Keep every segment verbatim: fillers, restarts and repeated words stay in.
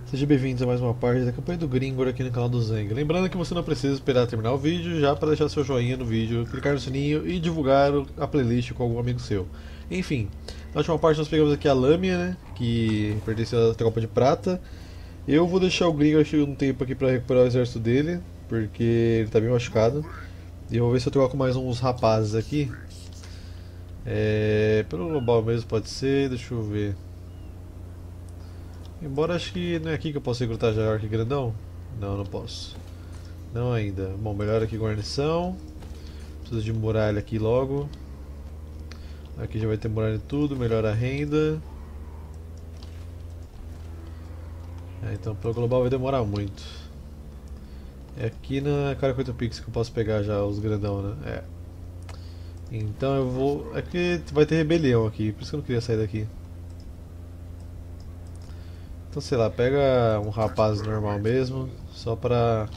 Sejam bem-vindos a mais uma parte da campanha do Gringor aqui no canal do Zeng. Lembrando que você não precisa esperar terminar o vídeo já para deixar seu joinha no vídeo, clicar no sininho e divulgar a playlist com algum amigo seu. Enfim, na última parte nós pegamos aqui a Lâmina, né, que pertence à tropa de prata. Eu vou deixar o Gringor aqui um tempo aqui para recuperar o exército dele, porque ele está bem machucado. E eu vou ver se eu troco mais uns rapazes aqui. É, pelo global mesmo pode ser, deixa eu ver. Embora acho que não é aqui que eu posso recrutar já Orc grandão. Não, não posso. Não ainda. Bom, melhor aqui guarnição. Preciso de muralha aqui logo. Aqui já vai ter muralha e tudo, melhora a renda. É, então pelo global vai demorar muito. É aqui na quarenta Pix que eu posso pegar já os grandão, né? É. Então eu vou... É que vai ter rebelião aqui, por isso que eu não queria sair daqui. Então sei lá, pega um rapaz normal mesmo, só pra...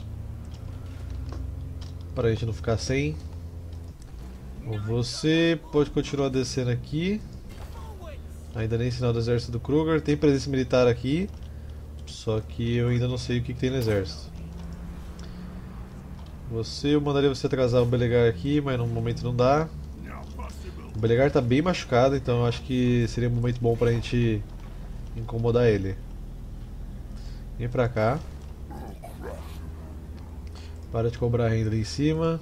pra gente não ficar sem. Bom, você pode continuar descendo aqui. Ainda nem sinal do exército do Kruger, tem presença militar aqui. Só que eu ainda não sei o que, que tem no exército. Você, eu mandaria você atrasar o Belegar aqui, mas no momento não dá. O Belegar está bem machucado, então eu acho que seria um momento bom pra gente incomodar ele. Vem pra cá. Para de cobrar renda ali em cima.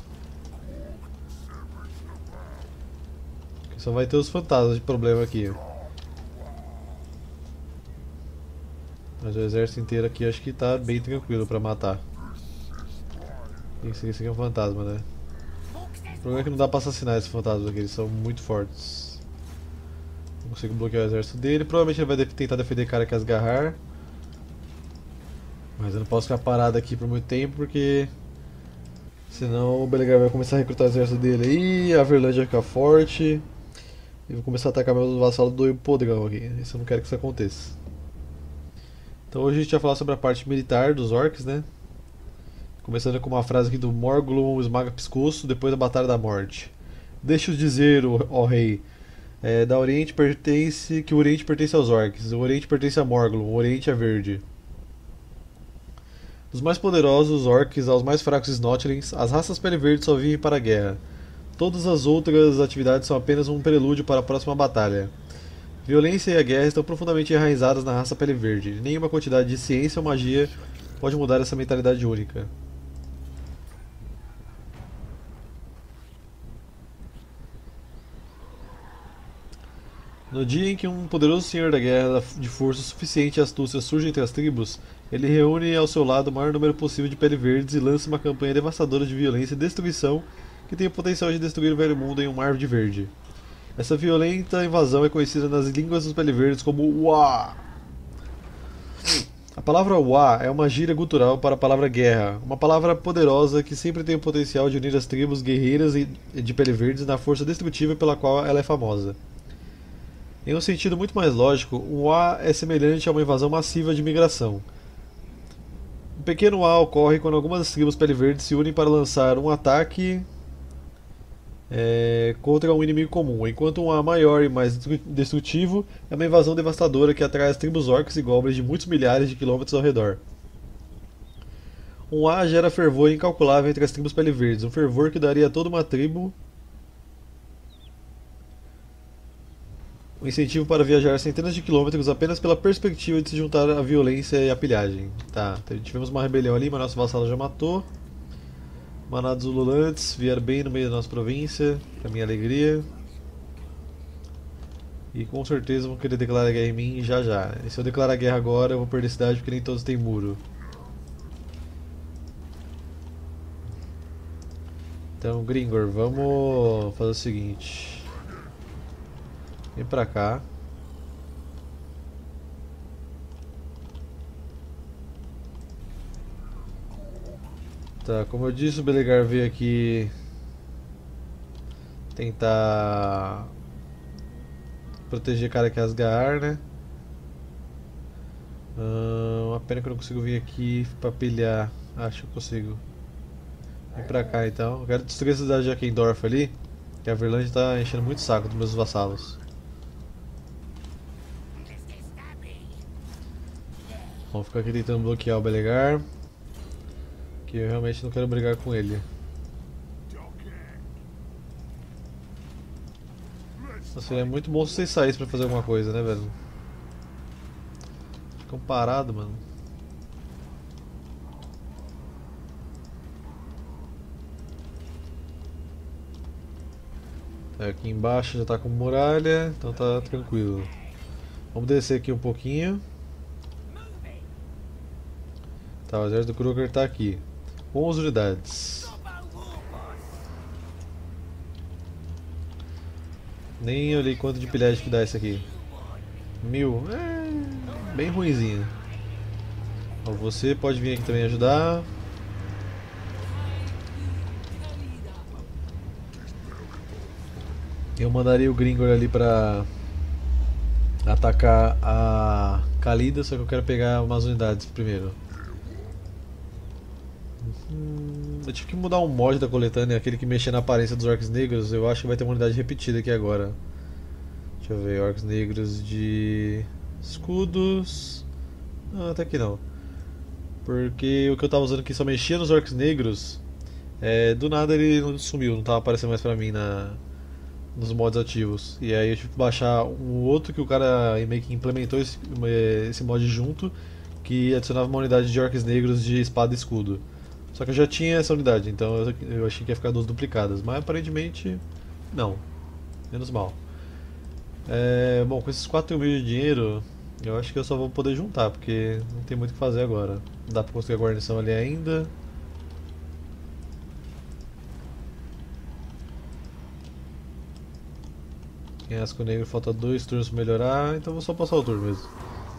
Só vai ter os fantasmas de problema aqui. Mas o exército inteiro aqui acho que tá bem tranquilo pra matar. Esse, esse aqui é um fantasma, né? O problema é que não dá pra assassinar esses fantasmas aqui, eles são muito fortes. Não consigo bloquear o exército dele. Provavelmente ele vai tentar defender cara que Asgarrar. Mas eu não posso ficar parado aqui por muito tempo porque... senão o Belegar vai começar a recrutar o exército dele aí, a Verlândia vai ficar forte. E vou começar a atacar meus vassalos do podrão aqui. Isso eu não quero que isso aconteça. Então hoje a gente vai falar sobre a parte militar dos orcs, né? Começando com uma frase aqui do Morglum esmaga pescoço depois da Batalha da Morte. Deixa-os dizer, ó, ó rei, é, da Oriente pertence, que o Oriente pertence aos orcs, o Oriente pertence a Morglum, o Oriente é verde. Dos mais poderosos orcs aos mais fracos snotlings, as raças pele verde só vivem para a guerra. Todas as outras atividades são apenas um prelúdio para a próxima batalha. Violência e a guerra estão profundamente enraizadas na raça pele verde. Nenhuma quantidade de ciência ou magia pode mudar essa mentalidade única. No dia em que um poderoso senhor da guerra de força suficiente e astúcia surge entre as tribos, ele reúne ao seu lado o maior número possível de pele verdes e lança uma campanha devastadora de violência e destruição que tem o potencial de destruir o velho mundo em um mar de verde. Essa violenta invasão é conhecida nas línguas dos pele verdes como Uá. A palavra Uá é uma gíria gutural para a palavra guerra, uma palavra poderosa que sempre tem o potencial de unir as tribos guerreiras de pele verdes na força destrutiva pela qual ela é famosa. Em um sentido muito mais lógico, um Uá é semelhante a uma invasão massiva de migração. Um pequeno Uá ocorre quando algumas tribos pele verde se unem para lançar um ataque é, contra um inimigo comum, enquanto um A maior e mais destrutivo é uma invasão devastadora que atrai as tribos orcs e goblins de muitos milhares de quilômetros ao redor. Um A gera fervor incalculável entre as tribos pele verdes, um fervor que daria a toda uma tribo um incentivo para viajar centenas de quilômetros apenas pela perspectiva de se juntar à violência e à pilhagem. Tá, tivemos uma rebelião ali, mas nosso vassalo já matou. Manados ululantes vieram bem no meio da nossa província, para minha alegria. E com certeza vão querer declarar guerra em mim já já. E se eu declarar guerra agora, eu vou perder a cidade porque nem todos têm muro. Então, Gringor, vamos fazer o seguinte. Vem pra cá. Tá, como eu disse, o Belegar veio aqui tentar proteger cara que é Asgard, né? Hum, uma pena que eu não consigo vir aqui pra pilhar. Acho que eu consigo. Vem pra cá então. Eu quero destruir a cidade de Akendorf ali, que a Verlândia tá enchendo muito o saco dos meus vassalos. Vamos ficar aqui tentando bloquear o Belegar, que eu realmente não quero brigar com ele. Nossa, seria muito bom se vocês saíssem pra fazer alguma coisa, né, velho? Ficam parados, mano. Aqui embaixo já tá com muralha, então tá tranquilo. Vamos descer aqui um pouquinho. Tá, o exército do Kruger tá aqui. onze unidades. Nem olhei quanto de pilhagem que dá isso aqui. Mil. É bem ruinzinho. Ó, você pode vir aqui também ajudar. Eu mandaria o Gringor ali pra atacar a Khalida, só que eu quero pegar umas unidades primeiro. Hum, eu tive que mudar um mod da coletânea, aquele que mexia na aparência dos orcs negros. Eu acho que vai ter uma unidade repetida aqui agora. Deixa eu ver, orcs negros de escudos. Ah, até que não. Porque o que eu tava usando aqui só mexia nos orcs negros. É, do nada ele não sumiu, não tava aparecendo mais pra mim na, nos mods ativos. E aí eu tive que baixar um outro que o cara meio que implementou esse, esse mod junto, que adicionava uma unidade de orcs negros de espada e escudo. Só que eu já tinha essa unidade, então eu, eu achei que ia ficar duas duplicadas, mas aparentemente não. Menos mal. É, bom, com esses quatro mil de dinheiro, eu acho que eu só vou poder juntar, porque não tem muito o que fazer agora. Não dá pra conseguir a guarnição ali ainda. Penhasco negro, falta dois turnos pra melhorar, então vou só passar o turno mesmo.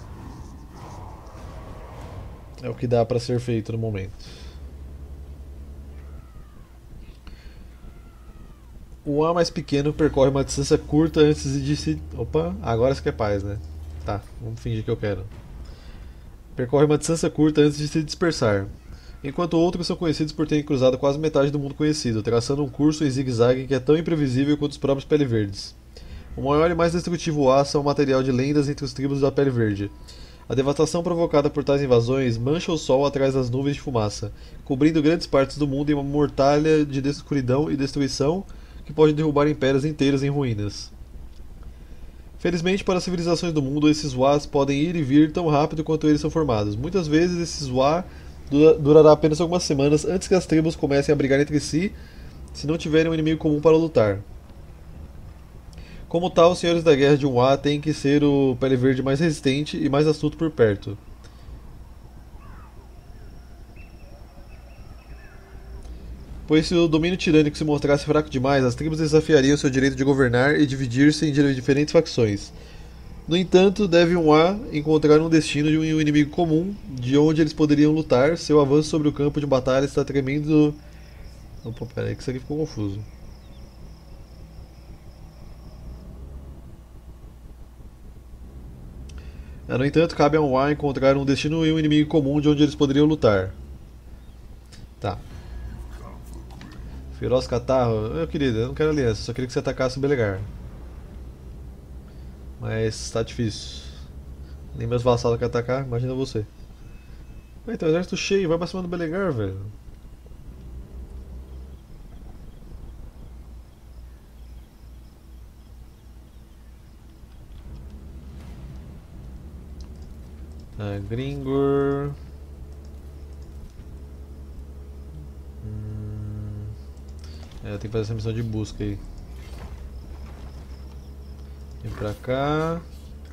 É o que dá pra ser feito no momento. O A mais pequeno percorre uma distância curta antes de se... Opa, agora você quer paz, né? Tá, vamos fingir que eu quero. Percorre uma distância curta antes de se dispersar. Enquanto outros são conhecidos por terem cruzado quase metade do mundo conhecido, traçando um curso em zigue-zague que é tão imprevisível quanto os próprios Pele Verdes. O maior e mais destrutivo A são material de lendas entre os tribos da Pele Verde. A devastação provocada por tais invasões mancha o sol atrás das nuvens de fumaça, cobrindo grandes partes do mundo em uma mortalha de escuridão e destruição que pode derrubar impérios inteiros em ruínas. Felizmente para as civilizações do mundo, esses Was podem ir e vir tão rápido quanto eles são formados. Muitas vezes esses Wa durará apenas algumas semanas antes que as tribos comecem a brigar entre si, se não tiverem um inimigo comum para lutar. Como tal, os senhores da guerra de um A têm que ser o Pele Verde mais resistente e mais astuto por perto. Pois se o domínio tirânico se mostrasse fraco demais, as tribos desafiariam seu direito de governar e dividir-se em diferentes facções. No entanto, deve um A encontrar um destino de um inimigo comum, de onde eles poderiam lutar. Seu avanço sobre o campo de batalha está tremendo... Opa, peraí que isso aqui ficou confuso. No entanto, cabe a um A encontrar um destino e um inimigo comum de onde eles poderiam lutar. Tá. Feroz Catarro. Meu querido, eu não quero aliança, só queria que você atacasse o Belegar. Mas tá difícil. Nem meus vassalos querem atacar, imagina você. Ué, tem um exército cheio, vai pra cima do Belegar, velho. Tá, Gringor. Hum... É, eu tenho que fazer essa missão de busca aí. Vem pra cá.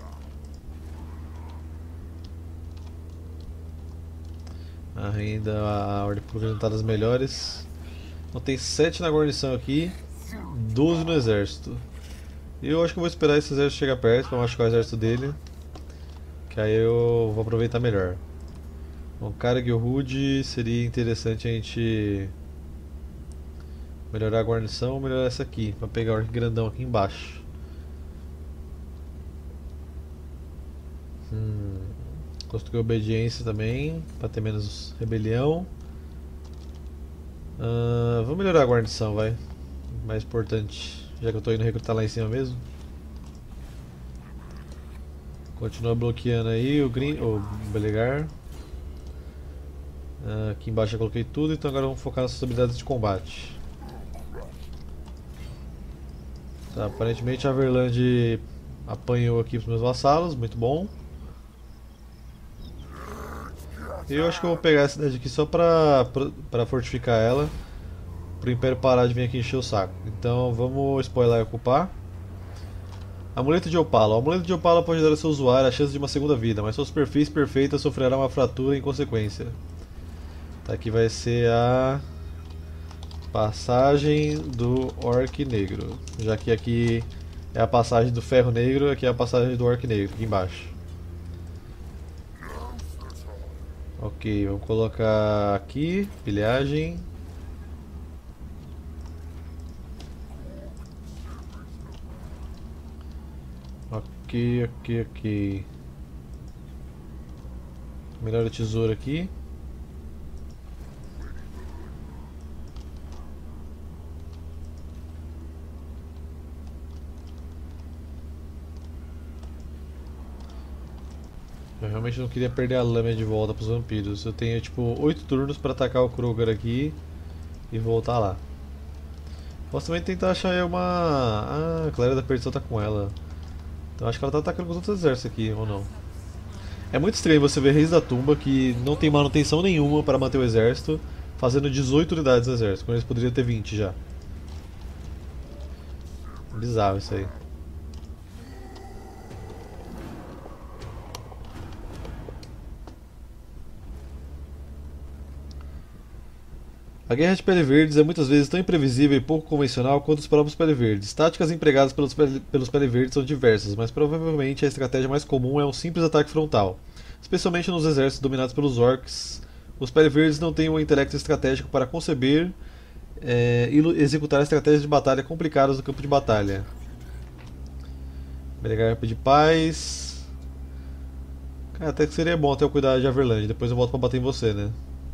Ainda a ordem pública das melhores. Então tem sete na guarnição aqui, doze no exército. Eu acho que eu vou esperar esse exército chegar perto pra machucar o exército dele. Que aí eu vou aproveitar melhor. Bom, Karag Rude seria interessante a gente melhorar a guarnição ou melhorar essa aqui, pra pegar o orc grandão aqui embaixo. Hum, construir obediência também, pra ter menos rebelião. Uh, vamos melhorar a guarnição, vai. Mais importante, já que eu tô indo recrutar lá em cima mesmo. Continua bloqueando aí o Green, o Belegar. Uh, aqui embaixo eu coloquei tudo, então agora vamos focar nas suas habilidades de combate. Tá, aparentemente a Verland apanhou aqui os meus vassalos, muito bom. E eu acho que eu vou pegar essa cidade aqui só pra, pra, pra fortificar ela, pro Império parar de vir aqui encher o saco. Então vamos spoiler e ocupar. Amuleto de Opala. O amuleto de Opala pode dar ao seu usuário a chance de uma segunda vida, mas sua superfície perfeita sofrerá uma fratura em consequência. Tá, aqui vai ser a passagem do Orc Negro. Já que aqui é a passagem do Ferro Negro, aqui é a passagem do Orc Negro, aqui embaixo. Ok, vamos colocar aqui, pilhagem. Ok, ok, ok. Melhor a tesoura aqui. Eu realmente não queria perder a lâmina de volta para os vampiros. Eu tenho tipo oito turnos para atacar o Kroger aqui e voltar lá. Posso também tentar achar uma... Ah, a Clara da Perdição tá com ela. Então acho que ela tá atacando com os outros exércitos aqui, ou não. É muito estranho você ver Reis da Tumba que não tem manutenção nenhuma para manter o exército, fazendo dezoito unidades no exército, quando eles poderiam ter vinte já. Bizarro isso aí. A guerra de Pele Verdes é muitas vezes tão imprevisível e pouco convencional quanto os próprios Pele Verdes. Táticas empregadas pelos Pele, pelos Pele Verdes são diversas, mas provavelmente a estratégia mais comum é um simples ataque frontal. Especialmente nos exércitos dominados pelos Orcs, os Pele Verdes não têm um intelecto estratégico para conceber é, e executar estratégias de batalha complicadas no campo de batalha. Belegar de paz. Cara, até que seria bom até eu cuidar de Averland, depois eu volto pra bater em você, né?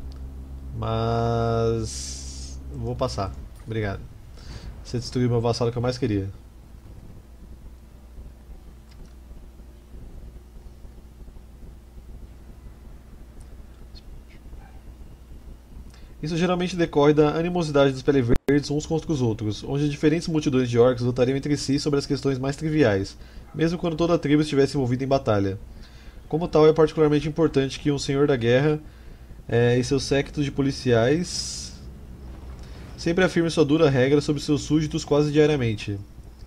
Mas... vou passar. Obrigado. Você destruiu meu vassalo que eu mais queria. Isso geralmente decorre da animosidade dos Pele Verdes uns contra os outros, onde diferentes multidões de orcs lutariam entre si sobre as questões mais triviais, mesmo quando toda a tribo estivesse envolvida em batalha. Como tal, é particularmente importante que um senhor da guerra É, e seu séquito de policiais sempre afirme sua dura regra sobre seus súditos quase diariamente,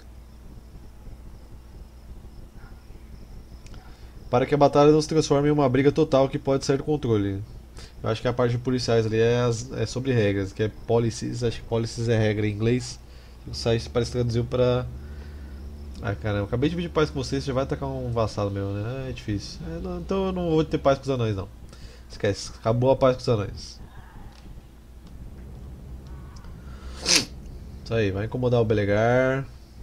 para que a batalha não se transforme em uma briga total que pode sair do controle. Eu acho que a parte de policiais ali é, as, é sobre regras, que é policies, acho que policies é regra em inglês. O site parece que traduziu para... Ah, caramba, acabei de pedir paz com você, você já vai atacar um vassalo meu, né? É difícil. É, não, então eu não vou ter paz com os anões, não. Esquece, acabou a paz com os anões. Isso aí, vai incomodar o Belegar.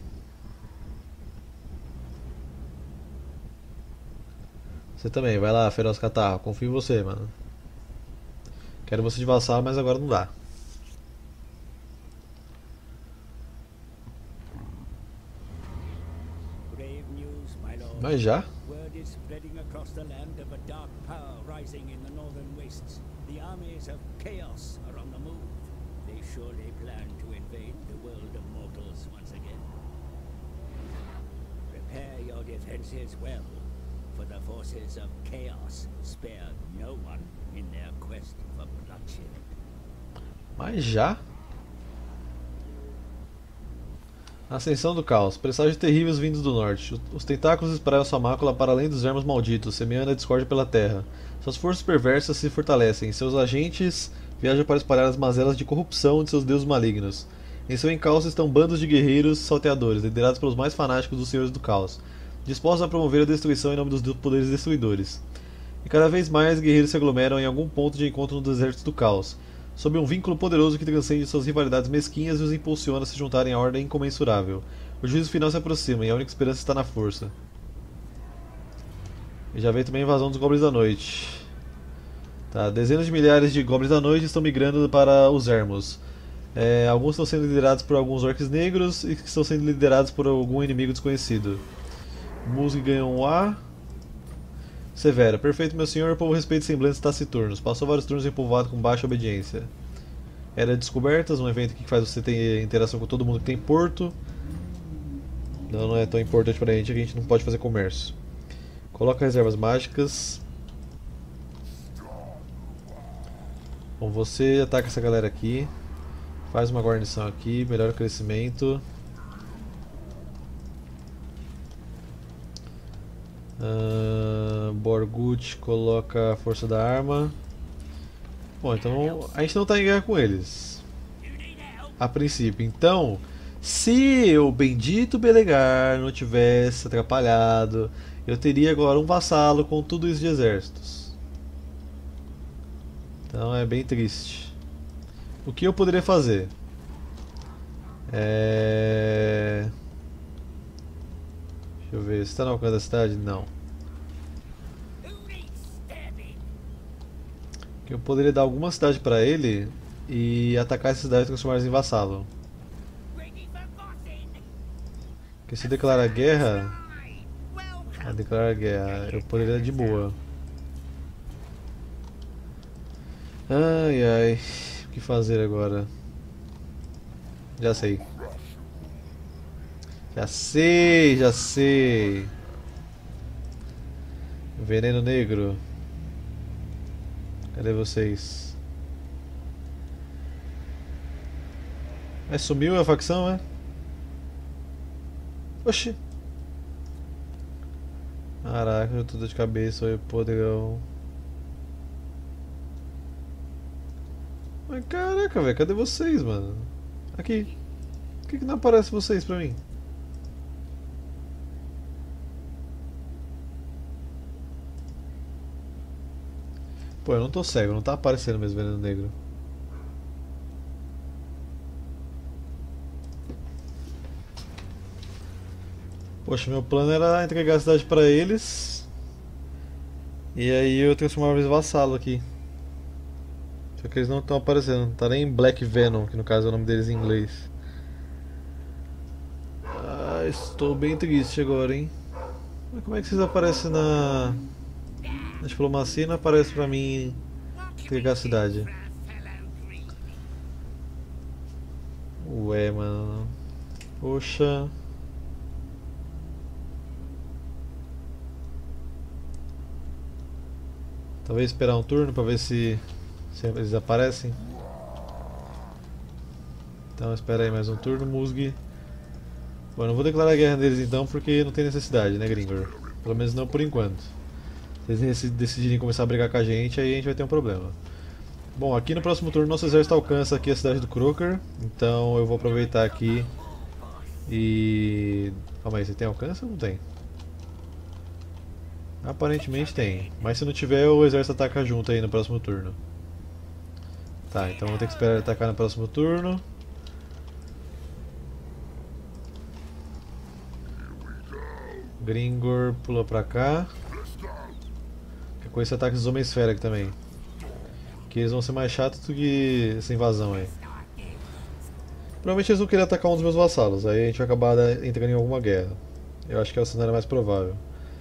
Você também, vai lá, Feroz Catarro, confio em você, mano. Quero você de vassalo, mas agora não dá. Mas já? Word is spreading across the land of a dark power rising in the northern wastes. The armies of chaos are on the move. They surely plan to invade the world of mortals once again. Prepare your defenses well, for the forces of chaos spare no one in their quest for bloodshed. Mas já? Ascensão do caos. Presságios terríveis vindos do norte. Os tentáculos espraiam sua mácula para além dos vermes malditos, semeando a discórdia pela terra. Suas forças perversas se fortalecem. Seus agentes viajam para espalhar as mazelas de corrupção de seus deuses malignos. Em seu encalço estão bandos de guerreiros salteadores, liderados pelos mais fanáticos dos senhores do caos, dispostos a promover a destruição em nome dos poderes destruidores. E cada vez mais guerreiros se aglomeram em algum ponto de encontro no deserto do caos, sob um vínculo poderoso que transcende suas rivalidades mesquinhas e os impulsiona a se juntarem à ordem incomensurável. O juízo final se aproxima e a única esperança está na força. E já veio também a invasão dos Goblins da Noite. Tá, dezenas de milhares de Goblins da Noite estão migrando para os Ermos. É, alguns estão sendo liderados por alguns orcs negros e estão sendo liderados por algum inimigo desconhecido. Musg ganhou um A. Severa. Perfeito, meu senhor. O povo respeita semblantes taciturnos. Passou vários turnos em povoado com baixa obediência. Era Descobertas, um evento que faz você ter interação com todo mundo que tem porto. Não, não é tão importante pra gente que a gente não pode fazer comércio. Coloca reservas mágicas. Bom, você ataca essa galera aqui. Faz uma guarnição aqui, melhora o crescimento. Uh, Borgut coloca a força da arma. Bom, então a gente não está em guerra com eles a princípio. Então, se o bendito Belegar não tivesse atrapalhado, eu teria agora um vassalo com tudo isso de exércitos. Então é bem triste. O que eu poderia fazer? É... Deixa eu ver, você está no alcance da cidade? Não. Eu poderia dar alguma cidade para ele e atacar essa cidade e transformar eles em vassalo. Porque se declarar guerra... A declarar guerra, eu poderia de boa. Ai ai, o que fazer agora? Já sei. Já sei, já sei. Veneno negro. Cadê vocês? Mas sumiu a facção, é? Oxi. Caraca, eu tô dor de cabeça, olha, podrão. Mas caraca, velho, cadê vocês, mano? Aqui. Por que, que não aparece vocês pra mim? Pô, eu não tô cego, não tá aparecendo mesmo veneno negro. Poxa, meu plano era entregar a cidade pra eles. E aí eu transformava eles em vassalo aqui. Só que eles não estão aparecendo, não tá nem Black Venom, que no caso é o nome deles em inglês. Ah, estou bem triste agora, hein? Mas como é que vocês aparecem na, na diplomacia e não aparece pra mim entregar a cidade? Ué, mano. Poxa. Talvez esperar um turno pra ver se, se eles aparecem. Então espera aí mais um turno, Musg. Bom, não vou declarar guerra neles então porque não tem necessidade, né, Gringor? Pelo menos não por enquanto. Se eles decidirem começar a brigar com a gente, aí a gente vai ter um problema. Bom, aqui no próximo turno nosso exército alcança aqui a cidade do Croker. Então eu vou aproveitar aqui e... Calma aí, você tem alcance ou não tem? Aparentemente tem, mas se não tiver o exército ataca junto aí no próximo turno. Tá, então vou ter que esperar ele atacar no próximo turno. Gringor pula pra cá. Com esse ataque dos Homem-Esfera aqui também. Que eles vão ser mais chatos do que essa invasão aí. Provavelmente eles vão querer atacar um dos meus vassalos, aí a gente vai acabar entrando em alguma guerra. Eu acho que é o cenário mais provável.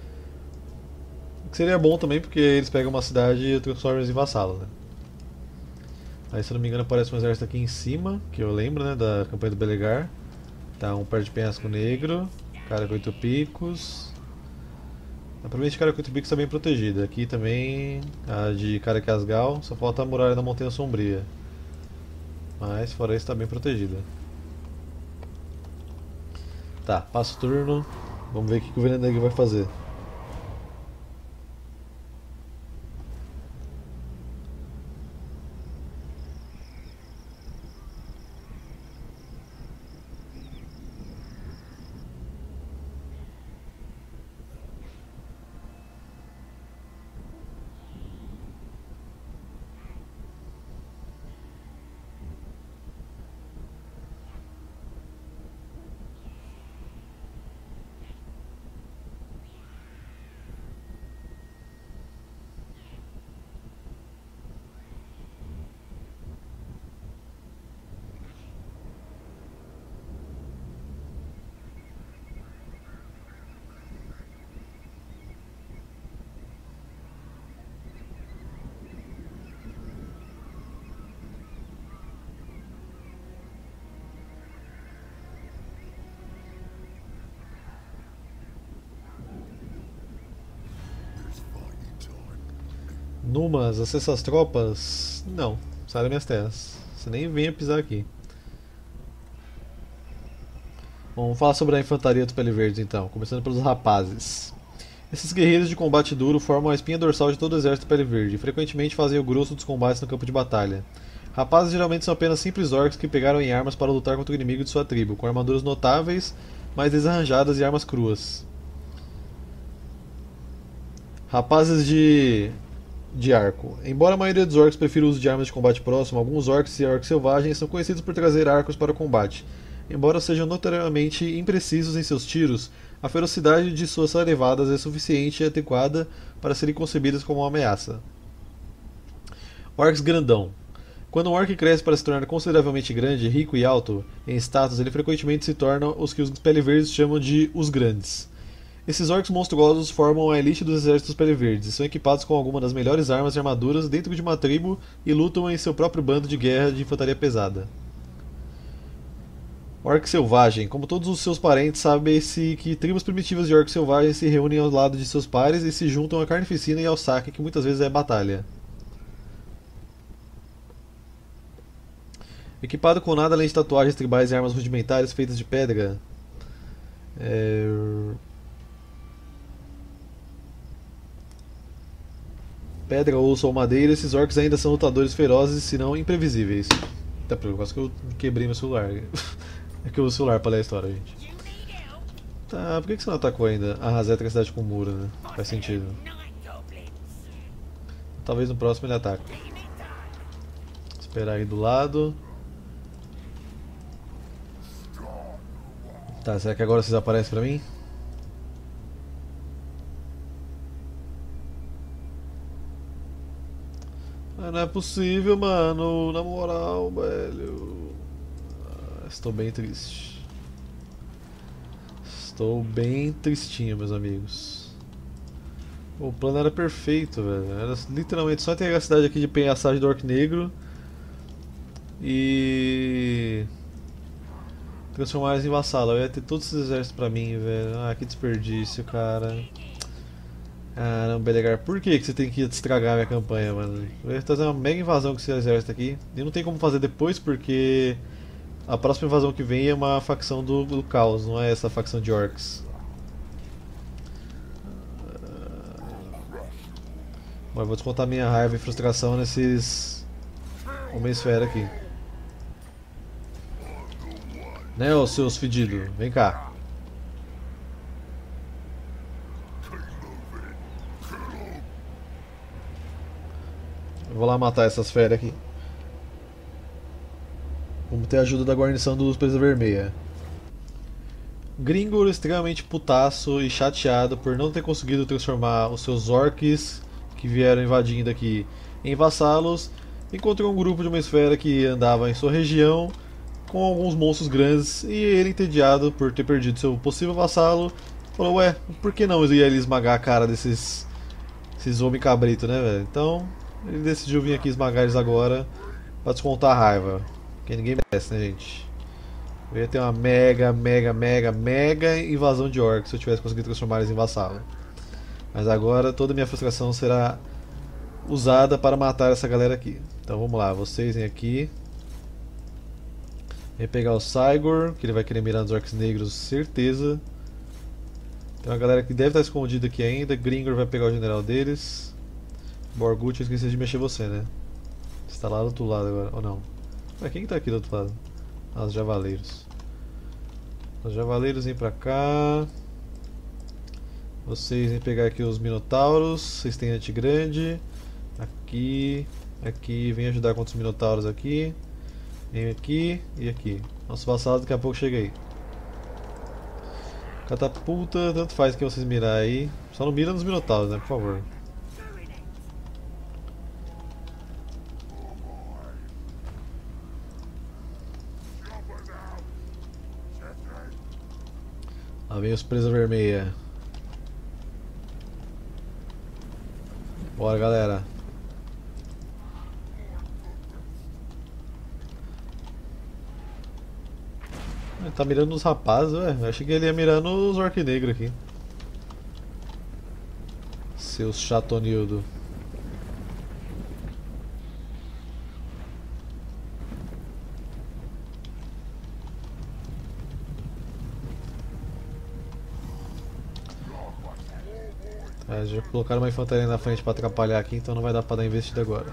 O que seria bom também, porque eles pegam uma cidade e transformam eles em vassalo, né? Aí, se eu não me engano, aparece um exército aqui em cima, que eu lembro, né, da campanha do Belegar. Tá, um par de penhasco negro, cara com oito picos. Provavelmente cara com oito picos está bem protegida. Aqui também a de cara Casgal, só falta a muralha da Montanha Sombria. Mas fora isso está bem protegida. Tá, passa o turno. Vamos ver o que o Veneno Negro vai fazer. Numas, acessa as tropas? Não, sai das minhas terras. Você nem venha pisar aqui. Bom, vamos falar sobre a infantaria dos Pele Verdes então, começando pelos rapazes. Esses guerreiros de combate duro formam a espinha dorsal de todo o exército Pele Verde e frequentemente fazem o grosso dos combates no campo de batalha. Rapazes geralmente são apenas simples orcs que pegaram em armas para lutar contra o inimigo de sua tribo, com armaduras notáveis, mais desarranjadas e armas cruas. Rapazes de... de arco. Embora a maioria dos orcs prefira o uso de armas de combate próximo, alguns orcs e orcs selvagens são conhecidos por trazer arcos para o combate. Embora sejam notoriamente imprecisos em seus tiros, a ferocidade de suas saraivas é suficiente e adequada para serem concebidas como uma ameaça. Orcs grandão. Quando um orc cresce para se tornar consideravelmente grande, rico e alto em status, ele frequentemente se torna os que os Pele Verdes chamam de os grandes. Esses orcs monstruosos formam a elite dos exércitos Pele Verdes e são equipados com algumas das melhores armas e armaduras dentro de uma tribo e lutam em seu próprio bando de guerra de infantaria pesada. Orc selvagem. Como todos os seus parentes, sabe-se que tribos primitivas de orcs selvagens se reúnem ao lado de seus pares e se juntam à carnificina e ao saque, que muitas vezes é batalha. Equipado com nada além de tatuagens tribais e armas rudimentares feitas de pedra. É... Pedra, osso ou madeira, esses orcs ainda são lutadores ferozes, se não imprevisíveis. Tá, por quase que eu quebrei meu celular. É que eu uso o celular pra ler a história, gente. Tá, por que você não atacou ainda? Ah, Razeta é a cidade com muro, né? Faz sentido. Talvez no próximo ele ataque. Esperar aí do lado. Tá, será que agora vocês aparecem pra mim? Ah, não é possível, mano. Na moral, velho. Ah, estou bem triste. Estou bem tristinho, meus amigos. O plano era perfeito, velho. Era literalmente só ter a cidade aqui de Penhaçagem do Orc Negro e transformar eles em vassalo. Eu ia ter todos esses exércitos pra mim, velho. Ah, que desperdício, cara. Caramba, Belegar, por que, que você tem que estragar a minha campanha, mano? Eu ia fazer uma mega invasão com esse exército aqui. E não tem como fazer depois porque a próxima invasão que vem é uma facção do, do caos, não é essa facção de orcs. Mas eu vou descontar minha raiva e frustração nesses Homem-Esfera aqui. Né, ô seus fedidos? Vem cá. Eu vou lá matar essas feras aqui. Vamos ter a ajuda da guarnição dos Presa Vermelha. Gringor extremamente putaço e chateado por não ter conseguido transformar os seus orcs que vieram invadindo aqui em vassalos, encontrou um grupo de uma esfera que andava em sua região com alguns monstros grandes e ele, entediado por ter perdido seu possível vassalo, falou: ué, por que não ia ele esmagar a cara desses esses homem cabrito, né, velho? Então ele decidiu vir aqui esmagar eles agora pra descontar a raiva, que ninguém merece, né, gente? Eu ia ter uma mega, mega, mega, mega invasão de orcs se eu tivesse conseguido transformar eles em vassalo. Mas agora toda a minha frustração será usada para matar essa galera aqui. Então vamos lá, vocês vêm aqui. Vem pegar o Cygor, que ele vai querer mirar nos orcs negros, certeza. Tem uma galera que deve estar escondida aqui ainda. Gringor vai pegar o general deles. Borgut, eu esqueci de mexer você, né? Você está lá do outro lado agora, ou não? Ué, quem que tá aqui do outro lado? Ah, os Javaleiros. Os Javaleiros vêm pra cá. Vocês vêm pegar aqui os Minotauros. Vocês têm anti-grande. Aqui, aqui. Vem ajudar contra os Minotauros aqui. Vem aqui e aqui. Nosso vassalo daqui a pouco chega aí. Catapulta, tanto faz que vocês mirar aí. Só não mira nos Minotauros, né? Por favor. Lá vem os Presa Vermelha. Bora, galera. Ele tá mirando nos rapazes, ué. Eu achei que ele ia mirar nos orc negro aqui. Seus chatonildo. É, já colocaram uma infantaria na frente pra atrapalhar aqui, então não vai dar pra dar investida agora.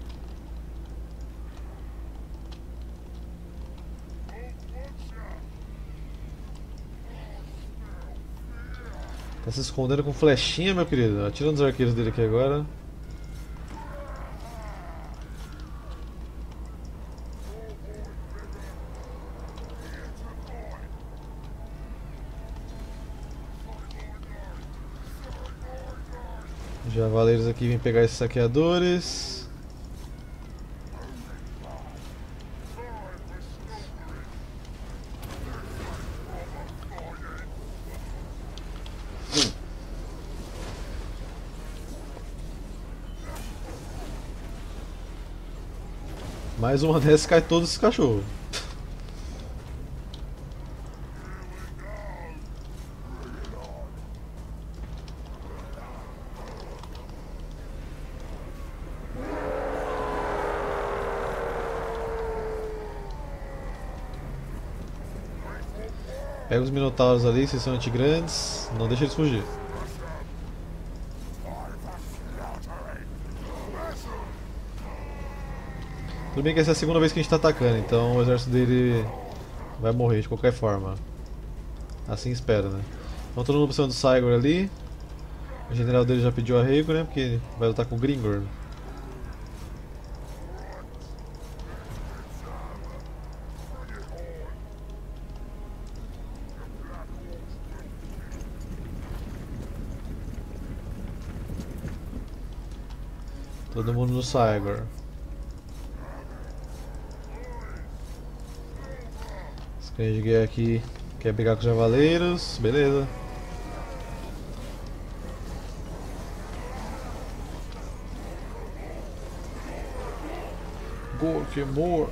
Tá se escondendo com flechinha, meu querido. Atira nos arqueiros dele aqui agora. Javaleiros aqui vêm pegar esses saqueadores. Mais uma dessas cai todos esses cachorros. Pega os minotauros ali, vocês são antigrandes, não deixa eles fugir. Tudo bem que essa é a segunda vez que a gente está atacando, então o exército dele vai morrer de qualquer forma. Assim espera, né? Então todo mundo precisando do Cygor ali. O general dele já pediu arrego, né? Porque vai lutar com o Gringor. Todo mundo no Cygor. Esse cães de guerra aqui quer brigar com os javaleiros, beleza. Gorkemor.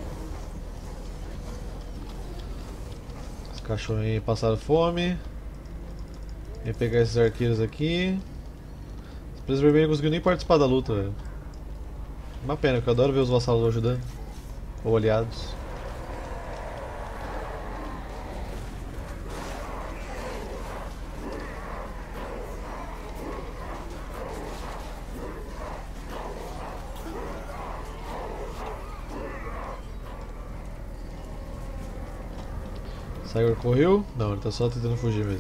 Os cachorrinhos passaram fome. Vem pegar esses arqueiros aqui. Os presos vermelhos não conseguiram nem participar da luta, velho. Uma pena, porque eu adoro ver os vassalos ajudando. Ou aliados. Cygor correu? Não, ele tá só tentando fugir mesmo.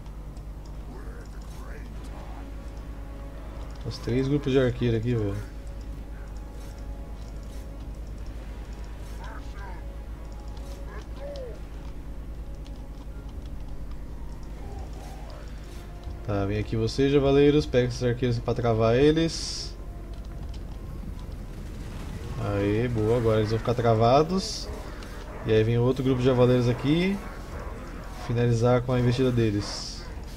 Os três grupos de arqueiro aqui, velho. Tá, vem aqui vocês, javaleiros, pega esses arqueiros pra travar eles. Aí, boa, agora eles vão ficar travados. E aí vem outro grupo de javaleiros aqui. Finalizar com a investida deles.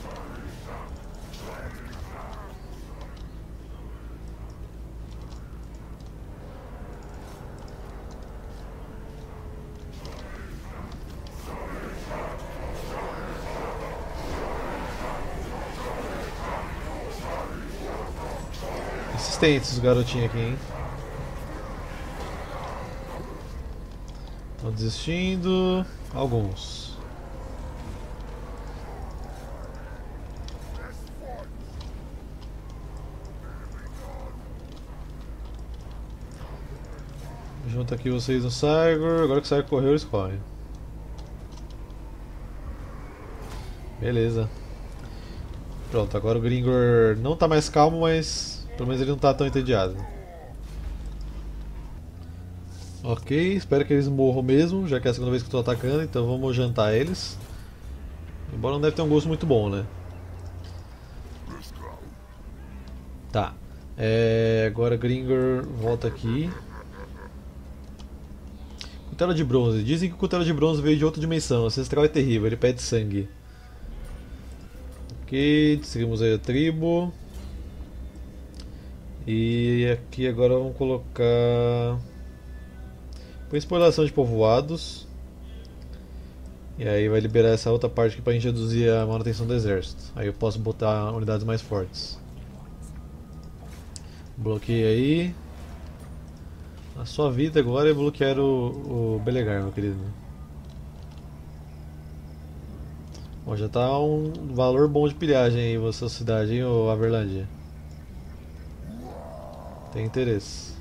Insistentes os garotinhos aqui, hein? Estão desistindo. Alguns. Junta aqui vocês no Cygor. Agora que o Cygor correu, eles correm. Beleza. Pronto, agora o Gringor não tá mais calmo, mas pelo menos ele não tá tão entediado. Ok, espero que eles morram mesmo, já que é a segunda vez que eu tô atacando, então vamos jantar eles. Embora não deve ter um gosto muito bom, né? Tá. É, agora Gringor volta aqui. Cutela de bronze. Dizem que o cutela de bronze veio de outra dimensão, ancestral e terrível, ele pede sangue. Ok, seguimos aí a tribo. E aqui agora vamos colocar... Põe exploração de povoados. E aí vai liberar essa outra parte aqui pra gente reduzir a manutenção do exército. Aí eu posso botar unidades mais fortes. Bloqueia aí. A sua vida agora é bloquear o, o Belegar, meu querido. Bom, já tá um valor bom de pilhagem aí, você cidade, hein, ô Averlândia? Tem interesse.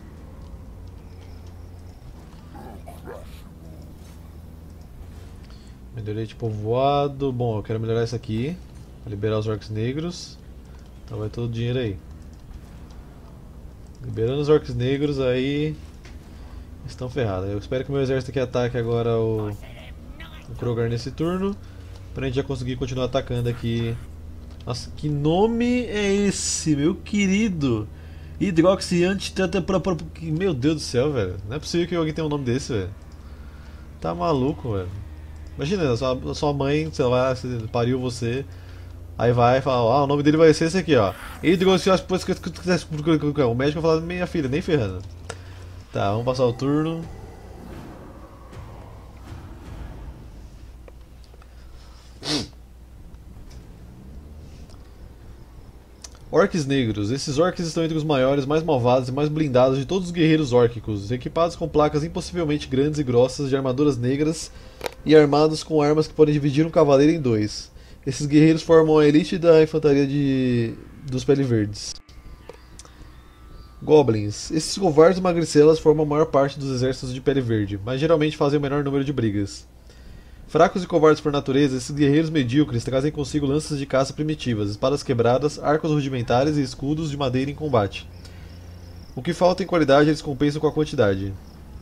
Melhorei de povoado. Bom, eu quero melhorar isso aqui. Pra liberar os orcs negros. Então vai todo o dinheiro aí. Liberando os orcs negros aí. Estão ferrados. Eu espero que o meu exército aqui ataque agora o, o Krogar nesse turno. Pra gente já conseguir continuar atacando aqui. Nossa, que nome é esse, meu querido? Hidroxiante. Meu Deus do céu, velho. Não é possível que alguém tenha um nome desse, velho. Tá maluco, velho. Imagina, sua, sua mãe, sei lá, pariu você. Aí vai e fala, ah, o nome dele vai ser esse aqui, ó. Hidroxiante. O médico vai falar, minha filha, nem ferrando. Tá, vamos passar o turno. Orcs negros. Esses orcs estão entre os maiores, mais malvados e mais blindados de todos os guerreiros órquicos, equipados com placas impossivelmente grandes e grossas de armaduras negras e armados com armas que podem dividir um cavaleiro em dois. Esses guerreiros formam a elite da infantaria de... dos Pele Verdes. Goblins. Esses covardes magricelas formam a maior parte dos exércitos de Pele Verde, mas geralmente fazem o menor número de brigas. Fracos e covardes por natureza, esses guerreiros medíocres trazem consigo lanças de caça primitivas, espadas quebradas, arcos rudimentares e escudos de madeira em combate. O que falta em qualidade eles compensam com a quantidade.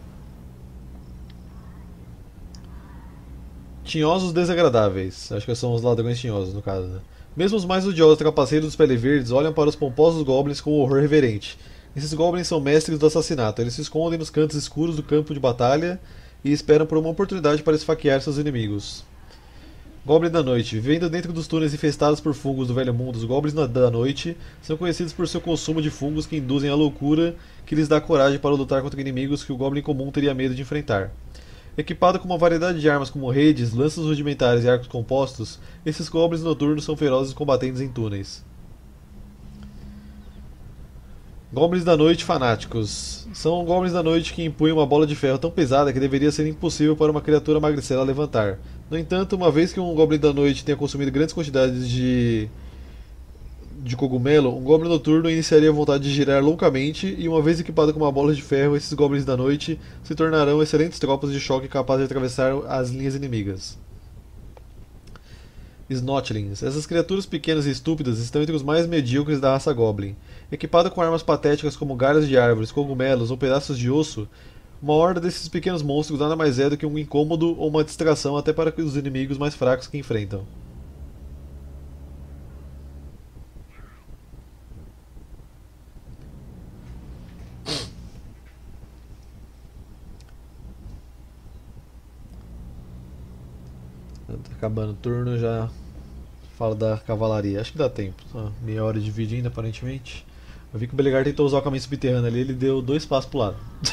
Tinhosos desagradáveis. Acho que são os ladrões tinhosos, no caso, né? Mesmo os mais odiosos trapaceiros dos Pele Verdes olham para os pomposos goblins com horror reverente. Esses goblins são mestres do assassinato. Eles se escondem nos cantos escuros do campo de batalha e esperam por uma oportunidade para esfaquear seus inimigos. Goblin da Noite. Vivendo dentro dos túneis infestados por fungos do Velho Mundo, os Goblins da Noite são conhecidos por seu consumo de fungos que induzem a loucura que lhes dá coragem para lutar contra inimigos que o Goblin comum teria medo de enfrentar. Equipado com uma variedade de armas como redes, lanças rudimentares e arcos compostos, esses Goblins noturnos são ferozes combatentes em túneis. Goblins da Noite fanáticos. São goblins da noite que empunham uma bola de ferro tão pesada que deveria ser impossível para uma criatura magricela levantar. No entanto, uma vez que um Goblin da Noite tenha consumido grandes quantidades de de cogumelo, um Goblin noturno iniciaria a vontade de girar loucamente e uma vez equipado com uma bola de ferro, esses Goblins da Noite se tornarão excelentes tropas de choque capazes de atravessar as linhas inimigas. Snotlings. Essas criaturas pequenas e estúpidas estão entre os mais medíocres da raça Goblin. Equipada com armas patéticas como galhos de árvores, cogumelos ou pedaços de osso, uma horda desses pequenos monstros nada mais é do que um incômodo ou uma distração até para os inimigos mais fracos que enfrentam. Tá acabando o turno, já falo da cavalaria. Acho que dá tempo. Só meia hora de vídeo ainda, aparentemente. Eu vi que o Belegar tentou usar o caminho subterrâneo ali, ele deu dois passos pro lado.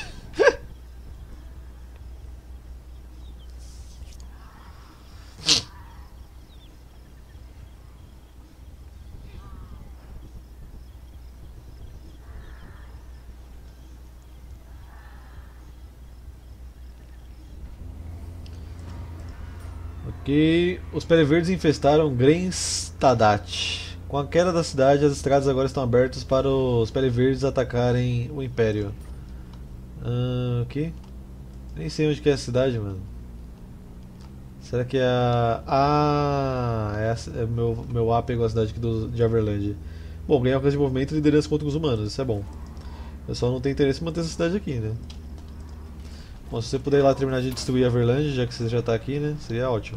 Ok, os Pele Verdes infestaram Grenstadt. Com a queda da cidade, as estradas agora estão abertas para os Pele Verdes atacarem o Império. Ah, ok. Nem sei onde que é a cidade, mano. Será que é a... Ah, essa é o meu, meu A pegou a cidade aqui do, de Averland. Bom, ganhar alcance de movimento e liderança contra os humanos, isso é bom. Eu só não tenho interesse em manter essa cidade aqui, né? Bom, se você puder ir lá terminar de destruir Averland, já que você já está aqui, né? Seria ótimo.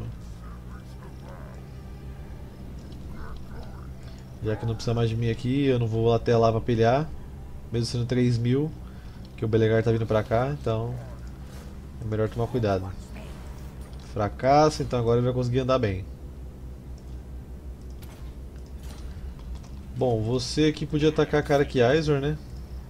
Já que não precisa mais de mim aqui, eu não vou até lá pra pilhar. Mesmo sendo três mil, que o Belegar tá vindo pra cá, então é melhor tomar cuidado. Fracasso, então agora ele vai conseguir andar bem. Bom, você aqui podia atacar a cara que Aizor, né?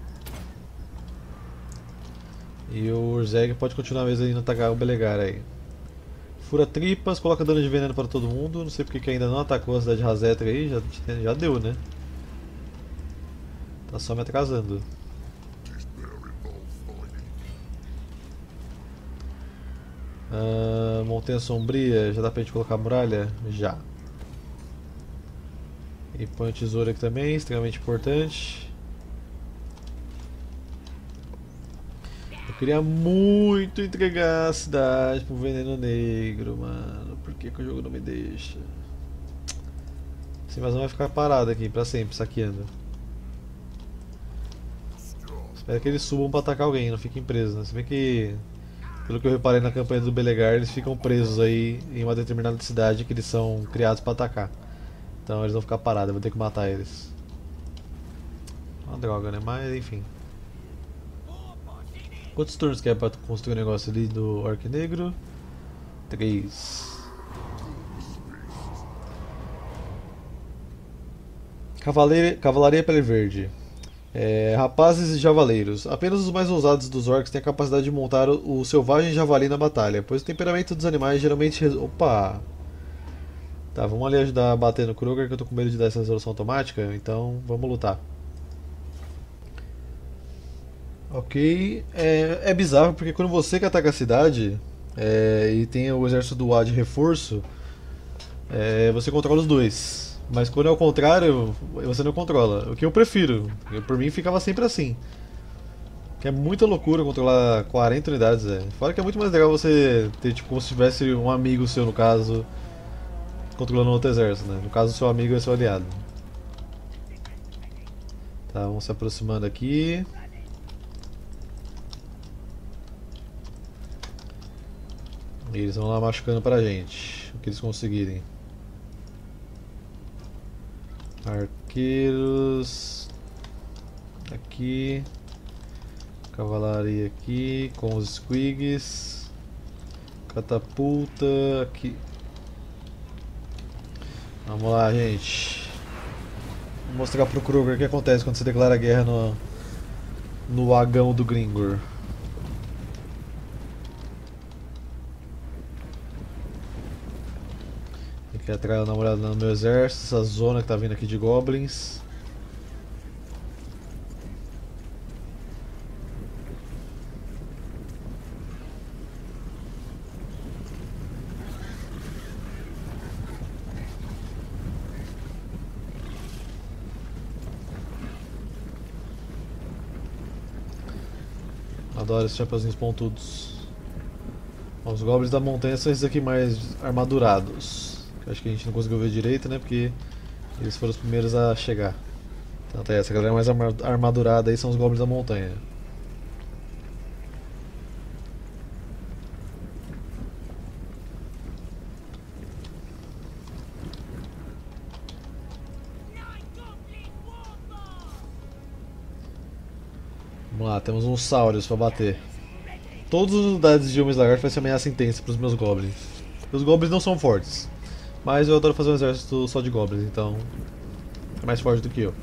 E o Urzeg pode continuar mesmo indo atacar o Belegar aí. Fura tripas, coloca dano de veneno para todo mundo. Não sei porque que ainda não atacou a cidade de Hazetra aí, já, já deu, né? Tá só me atrasando. Ah, Montanha Sombria, já dá pra gente colocar a muralha? Já. E põe o tesouro aqui também, extremamente importante. Eu queria muito entregar a cidade pro Veneno Negro, mano. Por que, que o jogo não me deixa? Essa invasão vai ficar parada aqui pra sempre, saqueando. Espero que eles subam pra atacar alguém, não fiquem presos, né? Se bem que, pelo que eu reparei na campanha do Belegar, eles ficam presos aí em uma determinada cidade que eles são criados pra atacar. Então eles vão ficar parados, eu vou ter que matar eles. Uma droga, né? Mas enfim. Quantos turnos que é pra construir o um negócio ali do Orc Negro? Três. Cavaleira, Cavalaria Pele Verde. É, rapazes e javaleiros. Apenas os mais ousados dos orcs têm a capacidade de montar o, o selvagem javali na batalha, pois o temperamento dos animais geralmente... Res... Opa! Tá, vamos ali ajudar a bater no Kruger, que eu tô com medo de dar essa resolução automática, então vamos lutar. Ok, é, é bizarro porque quando você que ataca a cidade é, e tem o exército do A de reforço, é, você controla os dois. Mas quando é o contrário, você não controla. O que eu prefiro. Eu, por mim ficava sempre assim. Que é muita loucura controlar quarenta unidades, é. Fora que é muito mais legal você ter tipo como se tivesse um amigo seu, no caso, controlando outro exército, né? No caso, o seu amigo é seu aliado. Tá, vamos se aproximando aqui. E eles vão lá machucando pra gente, o que eles conseguirem. Arqueiros aqui, cavalaria aqui com os squigs, catapulta aqui. Vamos lá, gente. Vou mostrar pro Kruger o que acontece quando você declara guerra no, no agão do Gringor. Aqui atrás, dar uma olhada no meu exército, essa zona que tá vindo aqui de goblins. Adoro esses chapeuzinhos pontudos. Os goblins da montanha são esses aqui mais armadurados. Acho que a gente não conseguiu ver direito, né? Porque eles foram os primeiros a chegar. Então tá, essa galera mais armadurada aí são os goblins da montanha. Vamos lá, temos uns Saurios pra bater. Todas as unidades de homens lagartos vai ser ameaça intensa para os meus goblins. Os goblins não são fortes, mas eu adoro fazer um exército só de goblins, então é mais forte do que eu.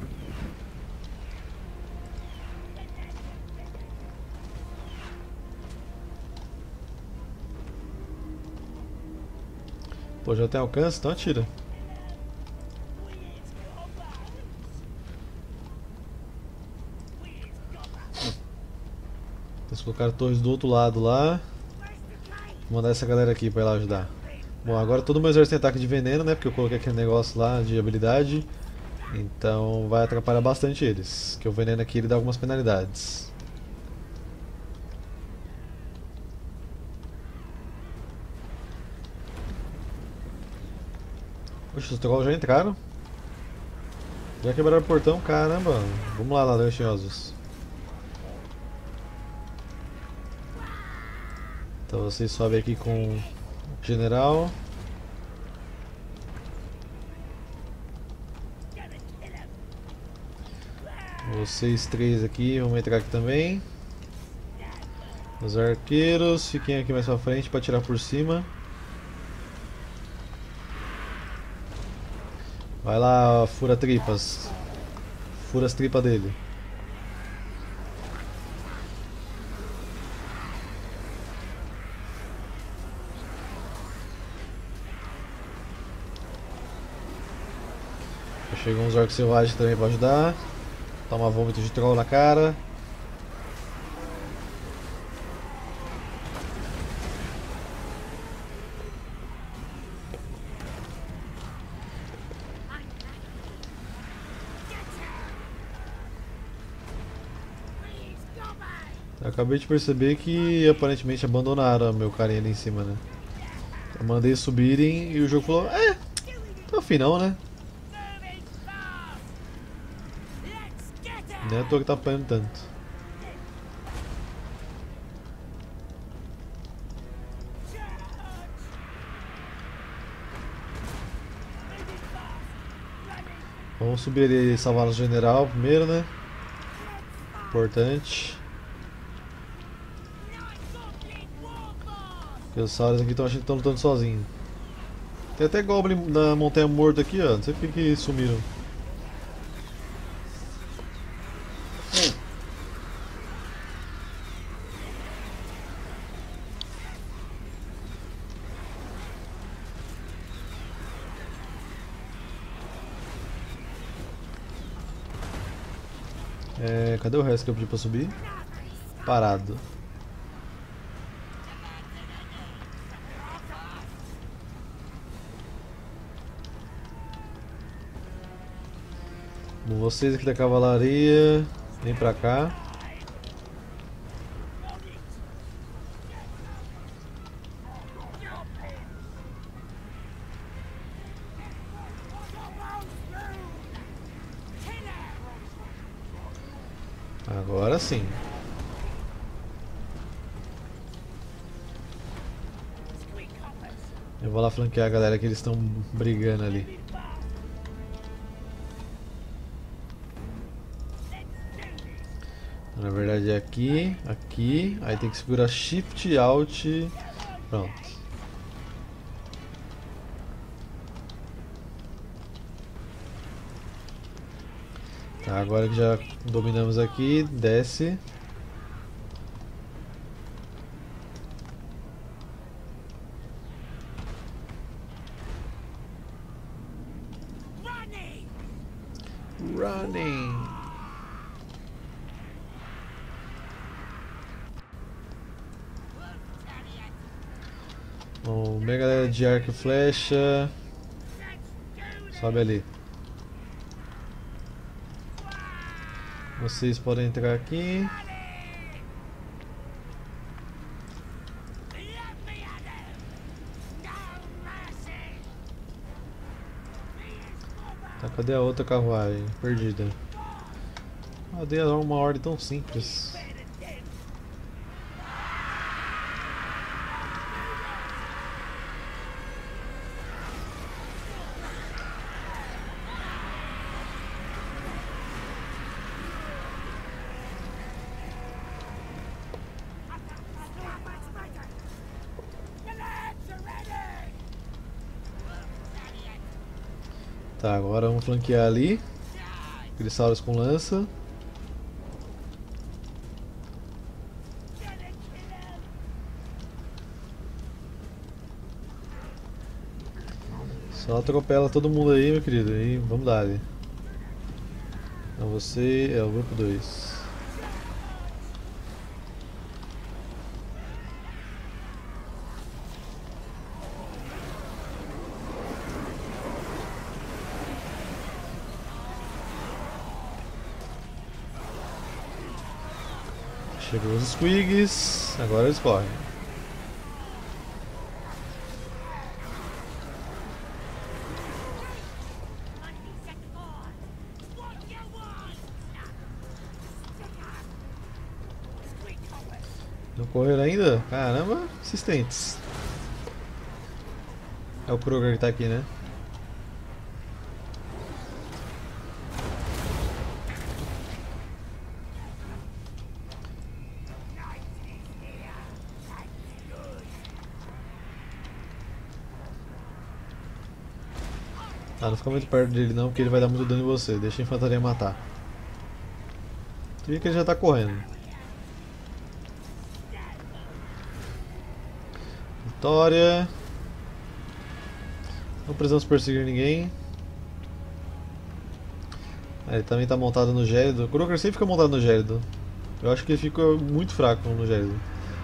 Pô, já tem alcance, então atira. Eles colocaram torres do outro lado lá. Vou mandar essa galera aqui pra ir lá ajudar. Bom, agora todo o meu exército tem ataque de veneno, né? Porque eu coloquei aquele negócio lá de habilidade. Então vai atrapalhar bastante eles. Que o veneno aqui ele dá algumas penalidades. Poxa, os trolls já entraram. Já quebraram o portão, caramba. Vamos lá, ladrões tinhosos. Então vocês sobem aqui com o general. Vocês três aqui, vamos entrar aqui também. Os arqueiros, fiquem aqui mais pra frente para tirar por cima. Vai lá, fura tripas. Fura as tripas dele. Chegam uns orcs selvagens também pra ajudar. Toma vômito de troll na cara. Eu acabei de perceber que aparentemente abandonaram meu carinha ali em cima, né? Eu mandei subirem e o jogo falou, é, tá afim não, né? Nem à toa que tá apanhando tanto. Vamos subir ali e salvar o general primeiro, né? Importante. Porque os Sauros aqui estão achando que estão lutando sozinhos. Tem até Goblin na montanha morta aqui, ó. Não sei por que sumiram. É, cadê o resto que eu pedi pra subir? Parado. Bom, vocês aqui da cavalaria, vem pra cá. Agora sim. Eu vou lá flanquear a galera que eles estão brigando ali. Na verdade é aqui, aqui, aí tem que segurar Shift Alt. Pronto. Tá, agora que já dominamos aqui, desce. Running. Bom, minha galera de arco e flecha. Sobe ali. Vocês podem entrar aqui. Tá, cadê a outra carruagem? Perdida. Ah, dei uma ordem tão simples. Tá, agora vamos flanquear ali. Grissauros com lança. Só atropela todo mundo aí, meu querido. E vamos dar ali. Então você é o grupo dois. Chegou os squigs, agora eles correm. Não correram ainda? Caramba, assistentes. É o Kruger que tá aqui, né? Ah, não fica muito perto dele não, porque ele vai dar muito dano em você. Deixa a infantaria matar. Tu vê que ele já tá correndo. Vitória. Não precisamos perseguir ninguém. Ah, ele também tá montado no Gélido. O Kruger sempre fica montado no Gélido. Eu acho que ele fica muito fraco no Gélido.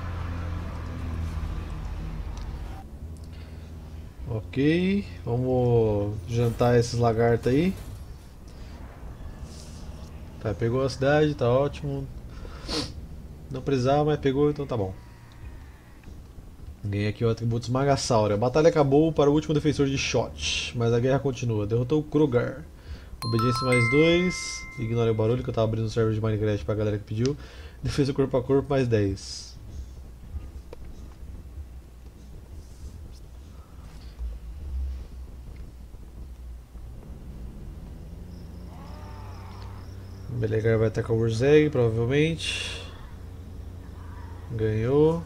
Ok, vamos jantar esses lagartos aí. Tá, pegou a cidade, tá ótimo. Não precisava, mas pegou, então tá bom. Ganhei aqui o atributo Esmagassauro. A batalha acabou para o último defensor de Shot, mas a guerra continua. Derrotou o Krogar. Obediência mais dois. Ignore o barulho que eu tava abrindo o server de Minecraft pra galera que pediu. Defesa corpo a corpo mais dez. O Belegar vai atacar o Urzeg, provavelmente. Ganhou.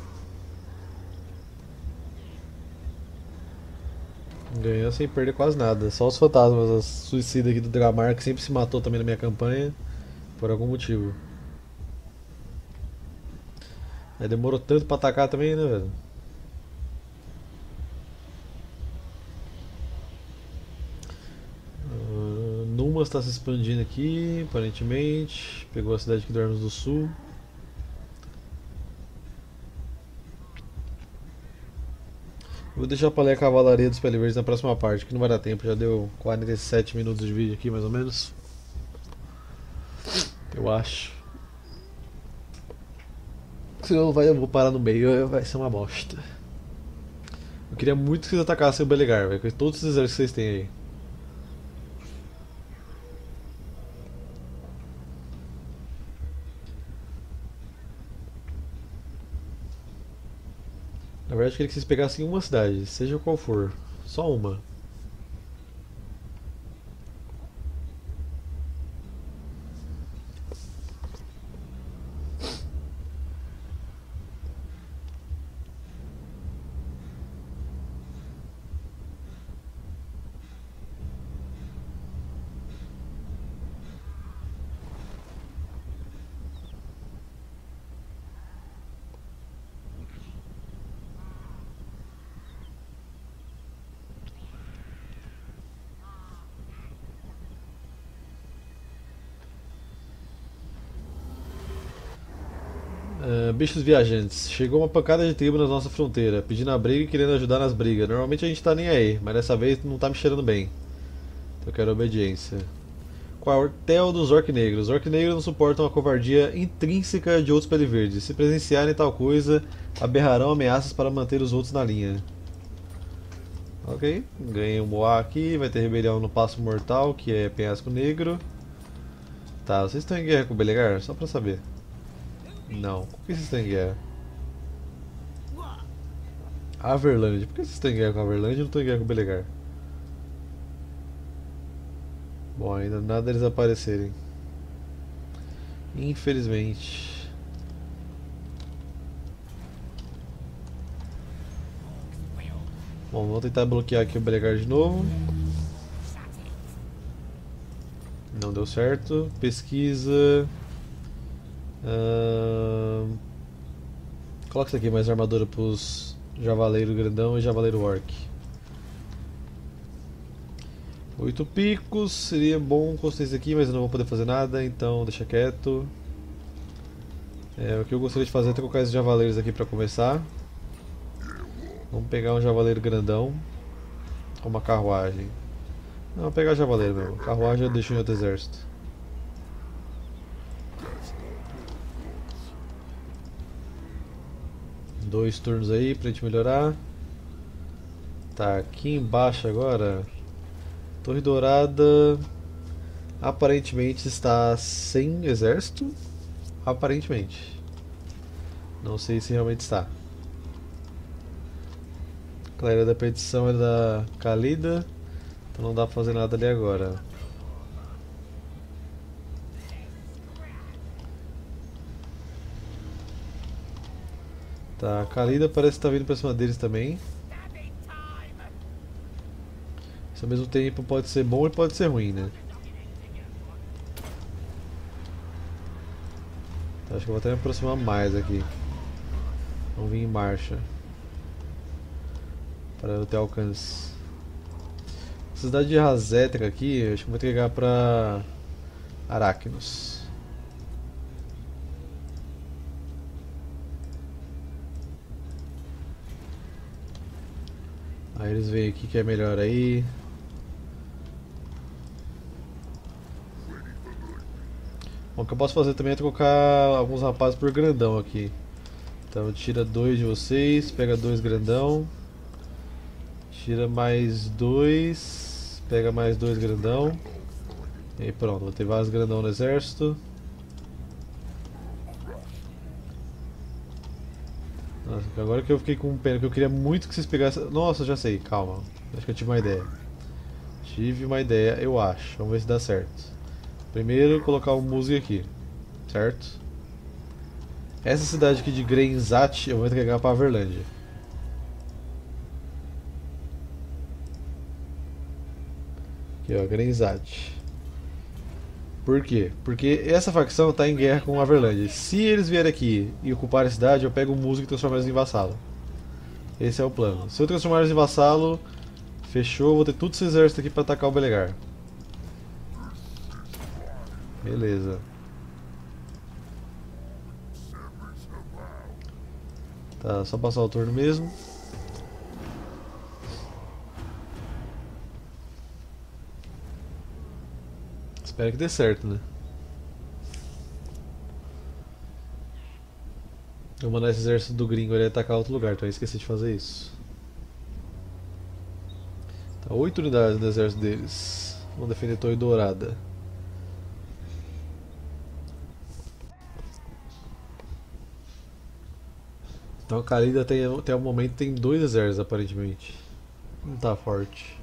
Ganhou sem perder quase nada. Só os fantasmas, a suicida aqui do Dramar, que sempre se matou também na minha campanha. Por algum motivo. Aí demorou tanto pra atacar também, né, velho? Uh, Numas está se expandindo aqui, aparentemente. Pegou a cidade aqui do Hermes do Sul. Vou deixar pra ler a cavalaria dos Pele Verdes na próxima parte, que não vai dar tempo. Já deu quarenta e sete minutos de vídeo aqui, mais ou menos. Eu acho. Senão vai, eu vou parar no meio, vai ser uma bosta. Eu queria muito que vocês atacassem o Belegar, velho, com todos os exércitos que vocês têm aí. Na verdade, eu queria que vocês pegassem uma cidade, seja qual for. Só uma. Uh, bichos viajantes. Chegou uma pancada de tribo na nossa fronteira, pedindo a briga e querendo ajudar nas brigas. Normalmente a gente tá nem aí, mas dessa vez não tá me cheirando bem. Então eu quero obediência. Quartel dos Orc Negros. Os Orc Negros não suportam a covardia intrínseca de outros Pele Verdes. Se presenciarem tal coisa, aberrarão ameaças para manter os outros na linha. Ok, ganhei um Moá aqui, vai ter rebelião no Passo Mortal, que é Penhasco Negro. Tá, vocês estão em guerra com o Belegar? Só pra saber. Não, por que vocês estão em guerra? Averlândia, por que vocês estão em guerra com a Averlândia e não estão em guerra com o Belegar? Bom, ainda nada deles aparecerem. Infelizmente. Bom, vamos tentar bloquear aqui o Belegar de novo. Não deu certo. Pesquisa. Uh... Coloca isso aqui, mais armadura pros Javaleiro Grandão e Javaleiro Orc. Oito picos, seria bom construir isso aqui, mas eu não vou poder fazer nada, então deixa quieto. É, o que eu gostaria de fazer é colocar esses Javaleiros aqui pra começar. Vamos pegar um Javaleiro Grandão. Ou uma carruagem. Não, vou pegar Javaleiro mesmo. Carruagem eu deixo em outro exército. Dois turnos aí pra gente melhorar. Tá, aqui embaixo agora. Torre Dourada aparentemente está sem exército. Aparentemente. Não sei se realmente está. Clareira da Perdição é da Khalida. Então não dá pra fazer nada ali agora. Tá, a Khalida parece que tá vindo pra cima deles também. Isso ao mesmo tempo pode ser bom e pode ser ruim, né? Então, acho que eu vou até me aproximar mais aqui. Vamos vir em marcha. Para eu ter alcance. A cidade de Razetra aqui, eu acho que vou entregar pra Arachnos. Aí eles veem aqui que é melhor aí. Bom, o que eu posso fazer também é trocar alguns rapazes por grandão aqui. Então tira dois de vocês, pega dois grandão. Tira mais dois, pega mais dois grandão. E aí pronto, vou ter vários grandão no exército. Nossa, agora que eu fiquei com pena, que eu queria muito que vocês pegassem... Nossa, já sei, calma. Acho que eu tive uma ideia. Tive uma ideia, eu acho. Vamos ver se dá certo. Primeiro, colocar o música aqui. Certo? Essa cidade aqui de Grenzat eu vou entregar para Averlândia. Aqui ó, Grenzat. Por quê? Porque essa facção está em guerra com Averlândia. Se eles vierem aqui e ocupar a cidade, eu pego o músico e transformo eles em vassalo. Esse é o plano. Se eu transformar eles em vassalo, fechou, vou ter todo esse exército aqui para atacar o Belegar. Beleza. Tá, só passar o turno mesmo. Espero que dê certo, né? Eu vou mandar esse exército do gringo ali atacar outro lugar, então eu esqueci de fazer isso. Tá, oito unidades do exército deles. Vamos defender Torre Dourada. Então a Khalida até, até o momento tem dois exércitos aparentemente. Não tá forte.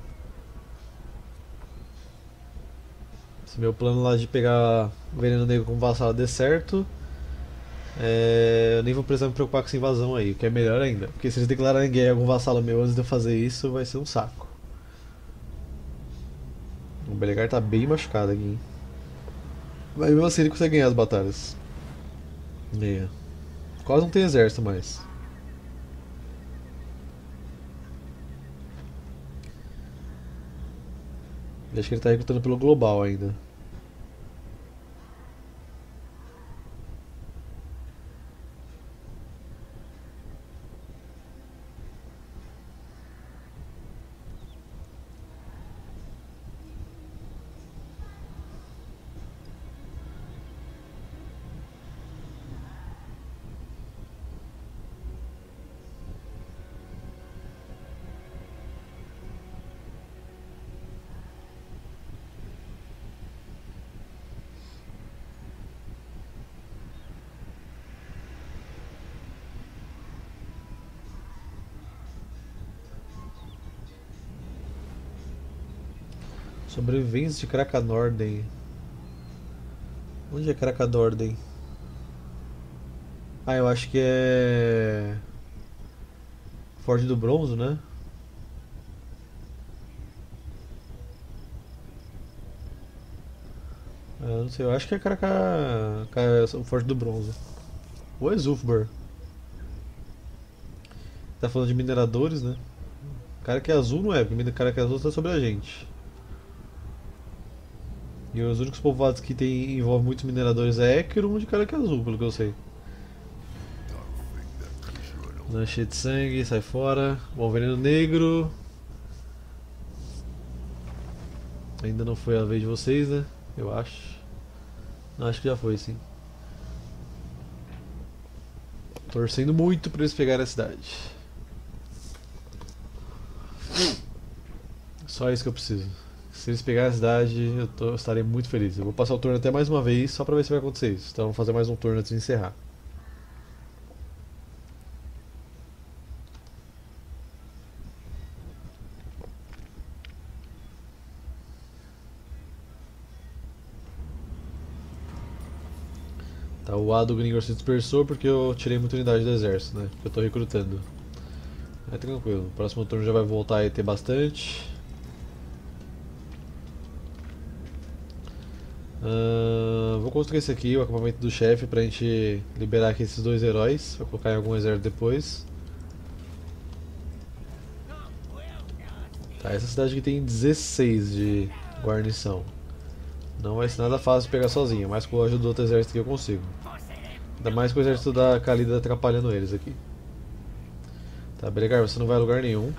Se meu plano lá de pegar Veneno Negro como vassalo der certo, é, eu nem vou precisar me preocupar com essa invasão aí, o que é melhor ainda. Porque se eles declararem guerra a algum vassalo meu antes de eu fazer isso, vai ser um saco. O Belegar tá bem machucado aqui, hein? Mas mesmo assim ele consegue ganhar as batalhas. Ganha. Quase não tem exército mais. Eu acho que ele tá recrutando pelo global ainda. Sobreviventes de Krakanorden. Onde é Krakanorden? Ah, eu acho que é... Forte do Bronze, né? Ah, eu não sei, eu acho que é Kraka... o Forte do Bronze. Ou é Zulfbar? Tá falando de mineradores, né? Cara que é azul não é, porque o cara que é azul tá sobre a gente. E os únicos povoados que tem, envolvem muitos mineradores é Ekeron de cara que é azul, pelo que eu sei. Não é cheio de sangue, sai fora. Bom, veneno negro. Ainda não foi a vez de vocês, né? Eu acho. Não, acho que já foi, sim. Torcendo muito pra eles pegarem a cidade. Só isso que eu preciso. Se eles pegarem a cidade, eu, tô, eu estarei muito feliz. Eu vou passar o turno até mais uma vez, só pra ver se vai acontecer isso. Então vamos fazer mais um turno antes de encerrar. Tá, o A do Gringor se dispersou porque eu tirei muita unidade do exército, né? Porque eu tô recrutando. É tranquilo, o próximo turno já vai voltar e ter bastante. Uh, vou construir esse aqui, o acampamento do chefe, pra gente liberar aqui esses dois heróis. Vou colocar em algum exército depois. Tá, essa cidade aqui tem dezesseis de guarnição. Não vai ser nada fácil de pegar sozinho, mas com a ajuda do outro exército que eu consigo. Ainda mais com o exército da Khalida atrapalhando eles aqui. Tá, Belegar, você não vai a lugar nenhum.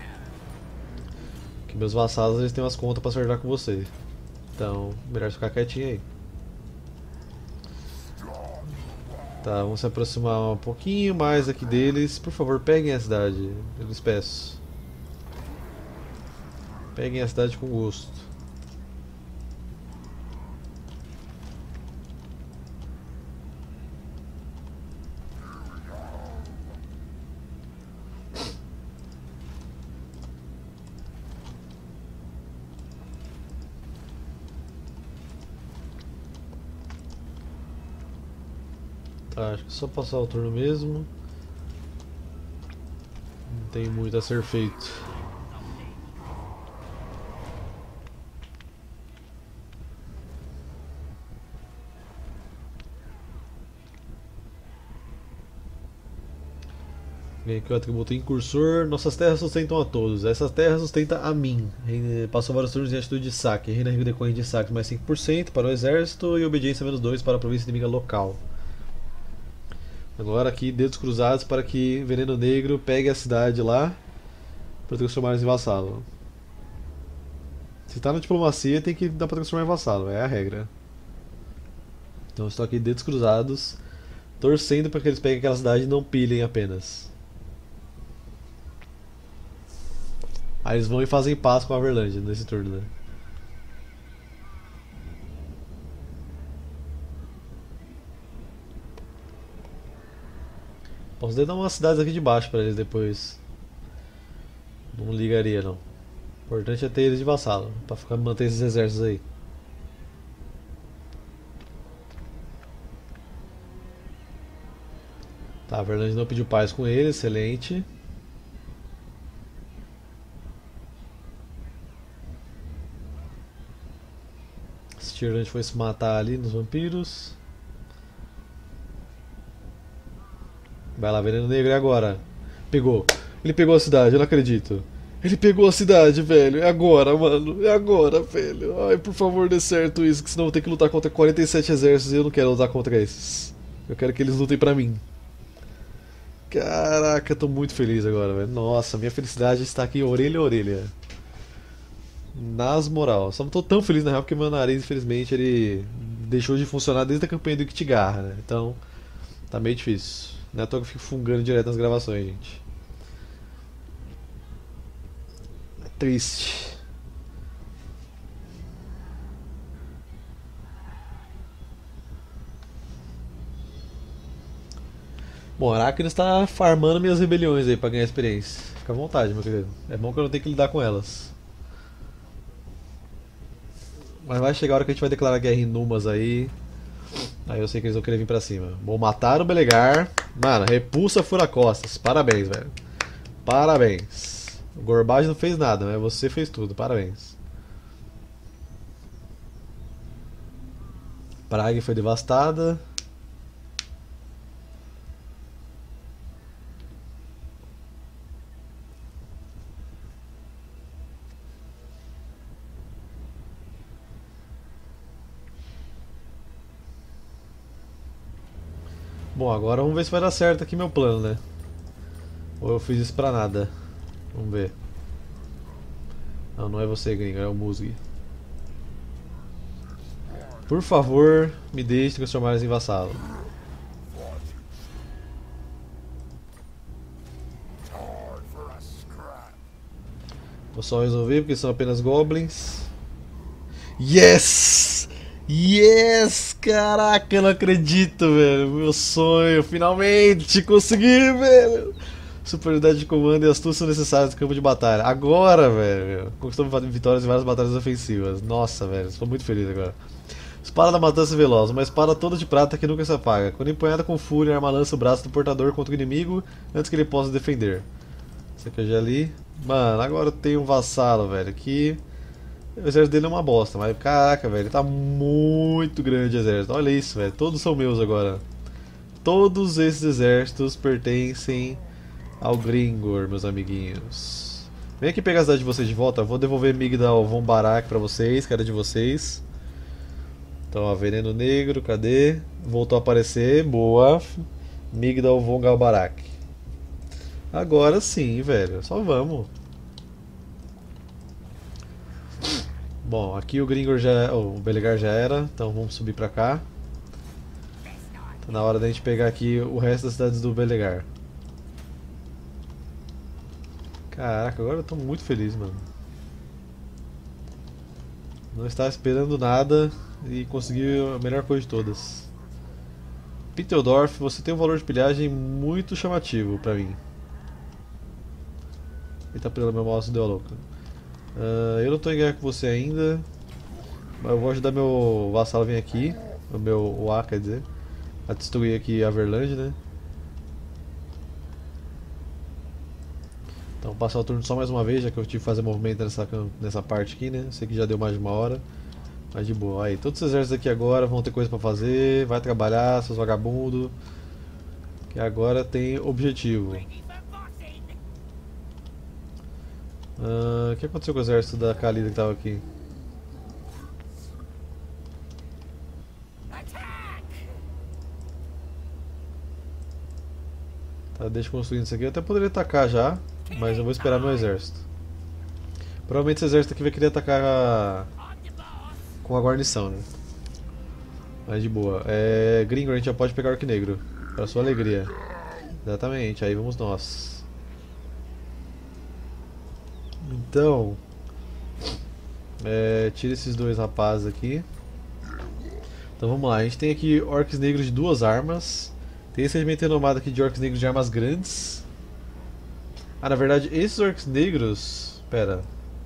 Que meus vassalos eles têm umas contas pra acertar com você. Então, melhor ficar quietinho aí. Tá, vamos se aproximar um pouquinho mais aqui deles. Por favor, peguem a cidade, eu lhes peço. Peguem a cidade com gosto. Tá, acho que é só passar o turno mesmo. Não tem muito a ser feito. Vem aqui o atributo incursor. Nossas terras sustentam a todos. Essas terras sustentam a mim. Passou vários turnos em atitude de saque. Reina rio decorrente de saques mais cinco por cento para o exército e obediência menos dois para a província inimiga local. Agora aqui, dedos cruzados para que Veneno Negro pegue a cidade lá para transformar em vassalo. Se está na diplomacia, tem que dar para transformar em vassalo, é a regra. Então estou aqui, dedos cruzados, torcendo para que eles peguem aquela cidade e não pilhem apenas. Aí eles vão e fazem paz com a Averlândia nesse turno, né? Posso até dar umas cidades aqui de baixo pra eles depois. Não ligaria não. O importante é ter eles de vassalo, pra ficar, manter esses exércitos aí. Tá, a Verlândia não pediu paz com ele, excelente. Esse tirante foi se matar ali nos vampiros. Vai lá, Veneno Negro, e agora? Pegou. Ele pegou a cidade, eu não acredito. Ele pegou a cidade, velho. É agora, mano. É agora, velho. Ai, por favor, dê certo isso, que senão eu vou ter que lutar contra quarenta e sete exércitos e eu não quero lutar contra esses. Eu quero que eles lutem pra mim. Caraca, eu tô muito feliz agora, velho. Nossa, minha felicidade está aqui orelha a orelha. Nas moral. Só não tô tão feliz na real porque meu nariz, infelizmente, ele deixou de funcionar desde a campanha do Iktigarra, né? Então, tá meio difícil. Não é à toa que eu fico fungando direto nas gravações, gente. É triste. Bom, Aracne está farmando minhas rebeliões aí pra ganhar experiência. Fica à vontade, meu querido. É bom que eu não tenho que lidar com elas. Mas vai chegar a hora que a gente vai declarar guerra em Numas aí. Aí eu sei que eles vão querer vir pra cima. Bom, mataram o Belegar. Mano, repulsa fura-costas. Parabéns, velho. Parabéns. O Gorbage não fez nada, mas você fez tudo. Parabéns. Prague foi devastada. Bom, agora vamos ver se vai dar certo aqui meu plano, né? Ou eu fiz isso pra nada. Vamos ver. Não, não é você, gringo, é o Musgi. Por favor, me deixe transformar eles em vassalo. Vou só resolver porque são apenas goblins. Yes! Yes! Caraca, eu não acredito, velho. Meu sonho, finalmente consegui, velho. Superioridade de comando e astúcia são necessárias no campo de batalha. Agora, velho. Conquistamos vitórias em várias batalhas ofensivas. Nossa, velho. Estou muito feliz agora. Espada da matança veloz. Uma espada toda de prata que nunca se apaga. Quando empunhada com fúria, a arma lança o braço do portador contra o inimigo antes que ele possa defender. Isso aqui eu já li. Mano, agora eu tenho um vassalo, velho. Que o exército dele é uma bosta, mas caraca, velho. Ele tá muito grande o exército. Olha isso, velho. Todos são meus agora. Todos esses exércitos pertencem ao Gringor, meus amiguinhos. Vem aqui pegar a cidade de vocês de volta. Eu vou devolver Migdal Von Barak pra vocês, que era de vocês. Então, ó, Veneno Negro, cadê? Voltou a aparecer, boa. Migdal Von Galbarak. Agora sim, velho, só vamos. Bom, aqui o Gringor já, oh, o Belegar já era, então vamos subir pra cá. Tá na hora da gente pegar aqui o resto das cidades do Belegar. Caraca, agora eu tô muito feliz, mano. Não estava esperando nada e consegui a melhor coisa de todas. Pitteldorf, você tem um valor de pilhagem muito chamativo pra mim. Eita, pelo meu mouse deu a louca. Uh, eu não tô em guerra com você ainda, mas eu vou ajudar meu vassalo a vir aqui, o meu o A, quer dizer, a destruir aqui a Verland, né? Então vou passar o turno só mais uma vez, já que eu tive que fazer movimento nessa, nessa parte aqui, né? Sei que já deu mais de uma hora, mas de boa. Aí, todos os exércitos aqui agora vão ter coisa pra fazer, vai trabalhar, seus vagabundos, que agora tem objetivo. Uh, o que aconteceu com o exército da Khalida que tava aqui? Tá, deixa construindo isso aqui. Eu até poderia atacar já, mas eu vou esperar meu exército. Provavelmente esse exército aqui vai querer atacar a... com a guarnição, né? Mas de boa. É... Gringo, a gente já pode pegar o Orc Negro, para sua alegria. Exatamente, aí vamos nós. Então, é, tira esses dois rapazes aqui. Então vamos lá, a gente tem aqui orcs negros de duas armas. Tem esse regimento renomado aqui de orcs negros de armas grandes. Ah, na verdade, esses orcs negros... Pera.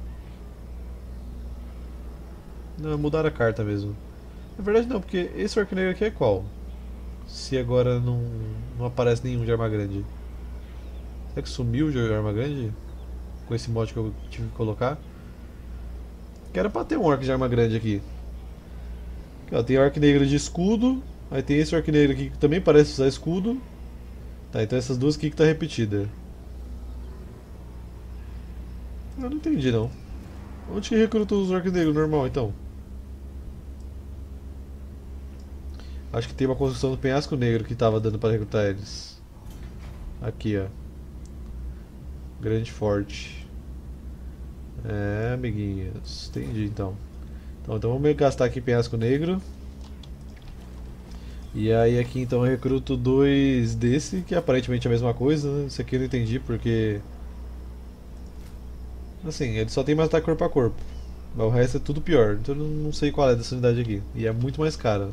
Não, mudaram a carta mesmo. Na verdade não, porque esse orc negro aqui é qual? Se agora não, não aparece nenhum de arma grande. Será que sumiu de arma grande? Com esse mod que eu tive que colocar. Que era pra ter um orc de arma grande aqui. Aqui ó, tem orc negro de escudo. Aí tem esse orc negro aqui que também parece usar escudo. Tá, então essas duas aqui que tá repetida. Eu não entendi não. Onde que recruta os orc negros normal então? Acho que tem uma construção do penhasco negro que tava dando pra recrutar eles. Aqui ó. Grande forte. É, amiguinhos. Entendi então. Então, então vamos gastar aqui penhasco negro. E aí aqui então eu recruto dois desse, que é aparentemente a mesma coisa, né? Esse aqui eu não entendi porque... Assim, ele só tem mais ataque corpo a corpo. Mas o resto é tudo pior. Então eu não sei qual é dessa unidade aqui. E é muito mais cara.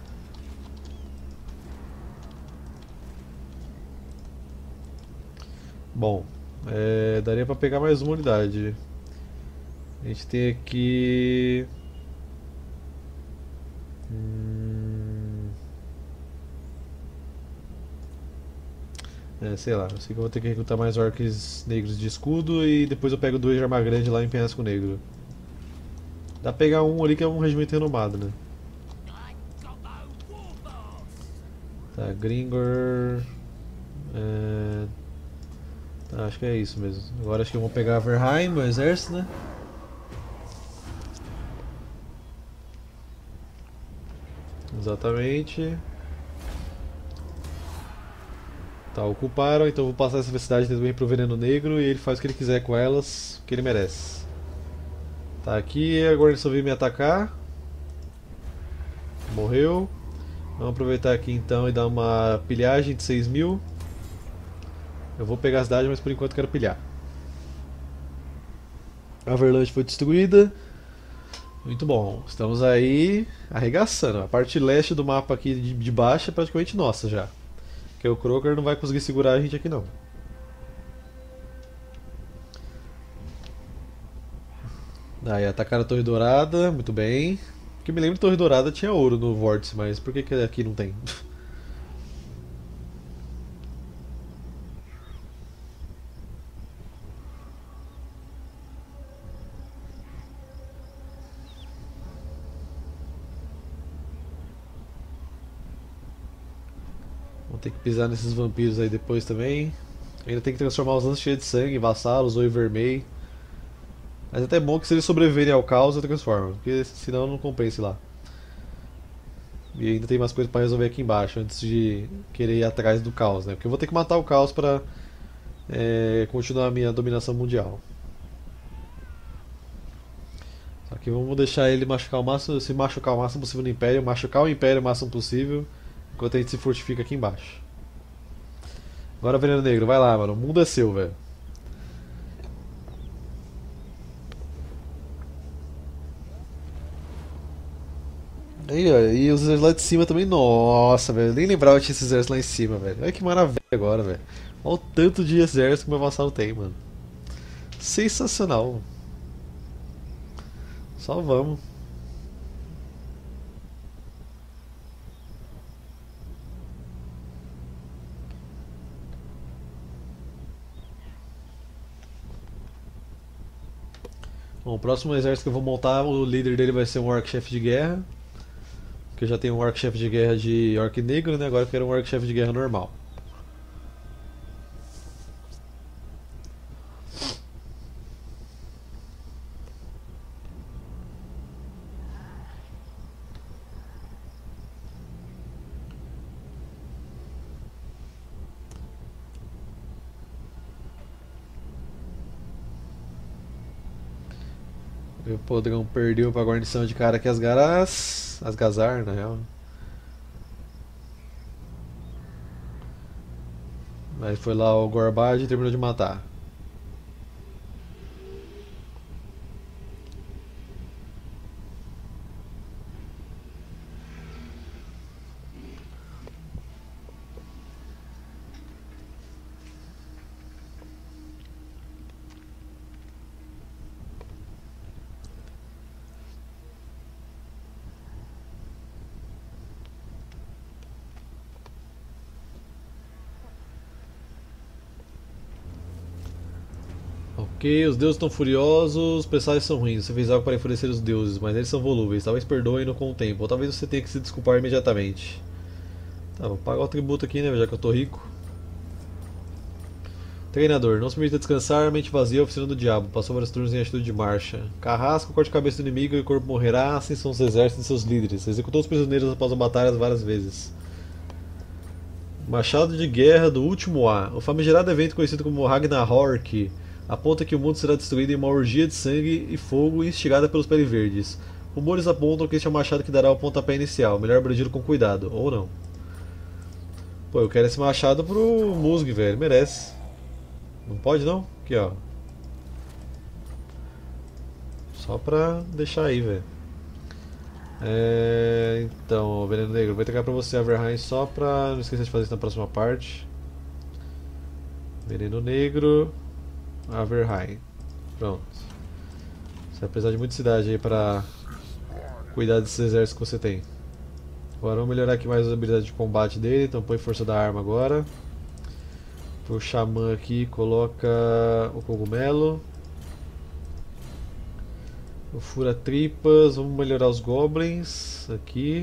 Bom, é, daria pra pegar mais uma unidade. A gente tem aqui... Hum... É, sei lá, eu sei que eu vou ter que recrutar mais orcs negros de escudo e depois eu pego dois de arma grande lá em penhasco negro. Dá pra pegar um ali que é um regimento renomado, né? Tá, Gringor... É... Tá, acho que é isso mesmo. Agora acho que eu vou pegar Verheim, meu exército, né? Exatamente. Tá, ocuparam, então eu vou passar essa cidade também pro Veneno Negro e ele faz o que ele quiser com elas, o que ele merece. Tá, aqui a guarnição veio me atacar. Morreu. Vamos aproveitar aqui então e dar uma pilhagem de seis mil. Eu vou pegar a cidade, mas por enquanto quero pilhar. A Verland foi destruída. Muito bom, estamos aí arregaçando. A parte leste do mapa aqui de, de baixo é praticamente nossa já. Porque o Croker não vai conseguir segurar a gente aqui não. Aí atacaram a Torre Dourada, muito bem. Porque me lembro que Torre Dourada tinha ouro no vórtice, mas por que, que aqui não tem? Vou ter que pisar nesses vampiros aí depois também. Ainda tem que transformar os lances cheios de sangue, vassalos, oi vermelho. Mas é até bom que se eles sobreviverem ao caos eu transformo, porque senão não compensa lá. E ainda tem umas coisas pra resolver aqui embaixo antes de querer ir atrás do caos, né? Porque eu vou ter que matar o caos pra é, continuar a minha dominação mundial. Só que vamos deixar ele machucar o máximo, se machucar o máximo possível no Império, machucar o Império o máximo possível. Enquanto a gente se fortifica aqui embaixo. Agora, Veneno Negro, vai lá, mano. O mundo é seu, velho. Aí, ó, e os exércitos lá de cima também. Nossa, velho. Eu nem lembrava que tinha esses exércitos lá em cima, velho. Olha que maravilha agora, velho. Olha o tanto de exército que meu vassalo tem, mano. Sensacional. Só vamos. Bom, o próximo exército que eu vou montar, o líder dele vai ser um orc-chefe de guerra. Porque eu já tenho um orc-chefe de guerra de orc negro, né? Agora eu quero um orc-chefe de guerra normal. O Podrão perdeu pra guarnição de cara que as garas. As gazar, na real. Aí foi lá o Gorbage e terminou de matar. Ok, os deuses estão furiosos, os pessoais são ruins. Você fez algo para enfurecer os deuses, mas eles são volúveis. Talvez perdoem-no com o tempo, ou talvez você tenha que se desculpar imediatamente. Tá, vou pagar o tributo aqui, né, já que eu tô rico. Treinador, não se permita descansar, mente vazia, oficina do diabo. Passou vários turnos em atitude de marcha. Carrasco, corte a cabeça do inimigo e o corpo morrerá, assim são os exércitos de seus líderes. Executou os prisioneiros após a batalha várias vezes. Machado de guerra do último A. O famigerado evento conhecido como Ragnarok aponta que o mundo será destruído em uma orgia de sangue e fogo instigada pelos Pele Verdes. Rumores apontam que este é o machado que dará o pontapé inicial. Melhor brandir com cuidado, ou não. Pô, eu quero esse machado pro Musg, velho. Merece. Não pode não? Aqui, ó. Só pra deixar aí, velho. É... Então, Veneno Negro, vou entregar pra você a Verheim só pra não esquecer de fazer isso na próxima parte. Veneno Negro, a Verheim. Pronto. Você vai precisar de muita cidade aí pra cuidar desses exércitos que você tem. Agora vamos melhorar aqui mais as habilidades de combate dele, então põe força da arma agora. Pro Xamã aqui, coloca o cogumelo. O fura-tripas, vamos melhorar os goblins aqui.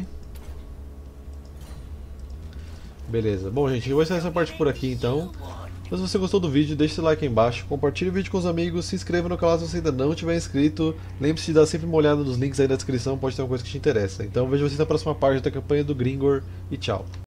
Beleza, bom gente, eu vou encerrar essa parte por aqui então. Mas se você gostou do vídeo, deixe seu like aí embaixo, compartilhe o vídeo com os amigos, se inscreva no canal se você ainda não tiver inscrito. Lembre-se de dar sempre uma olhada nos links aí na descrição, pode ter uma coisa que te interessa. Então vejo vocês na próxima parte da campanha do Gringor e tchau.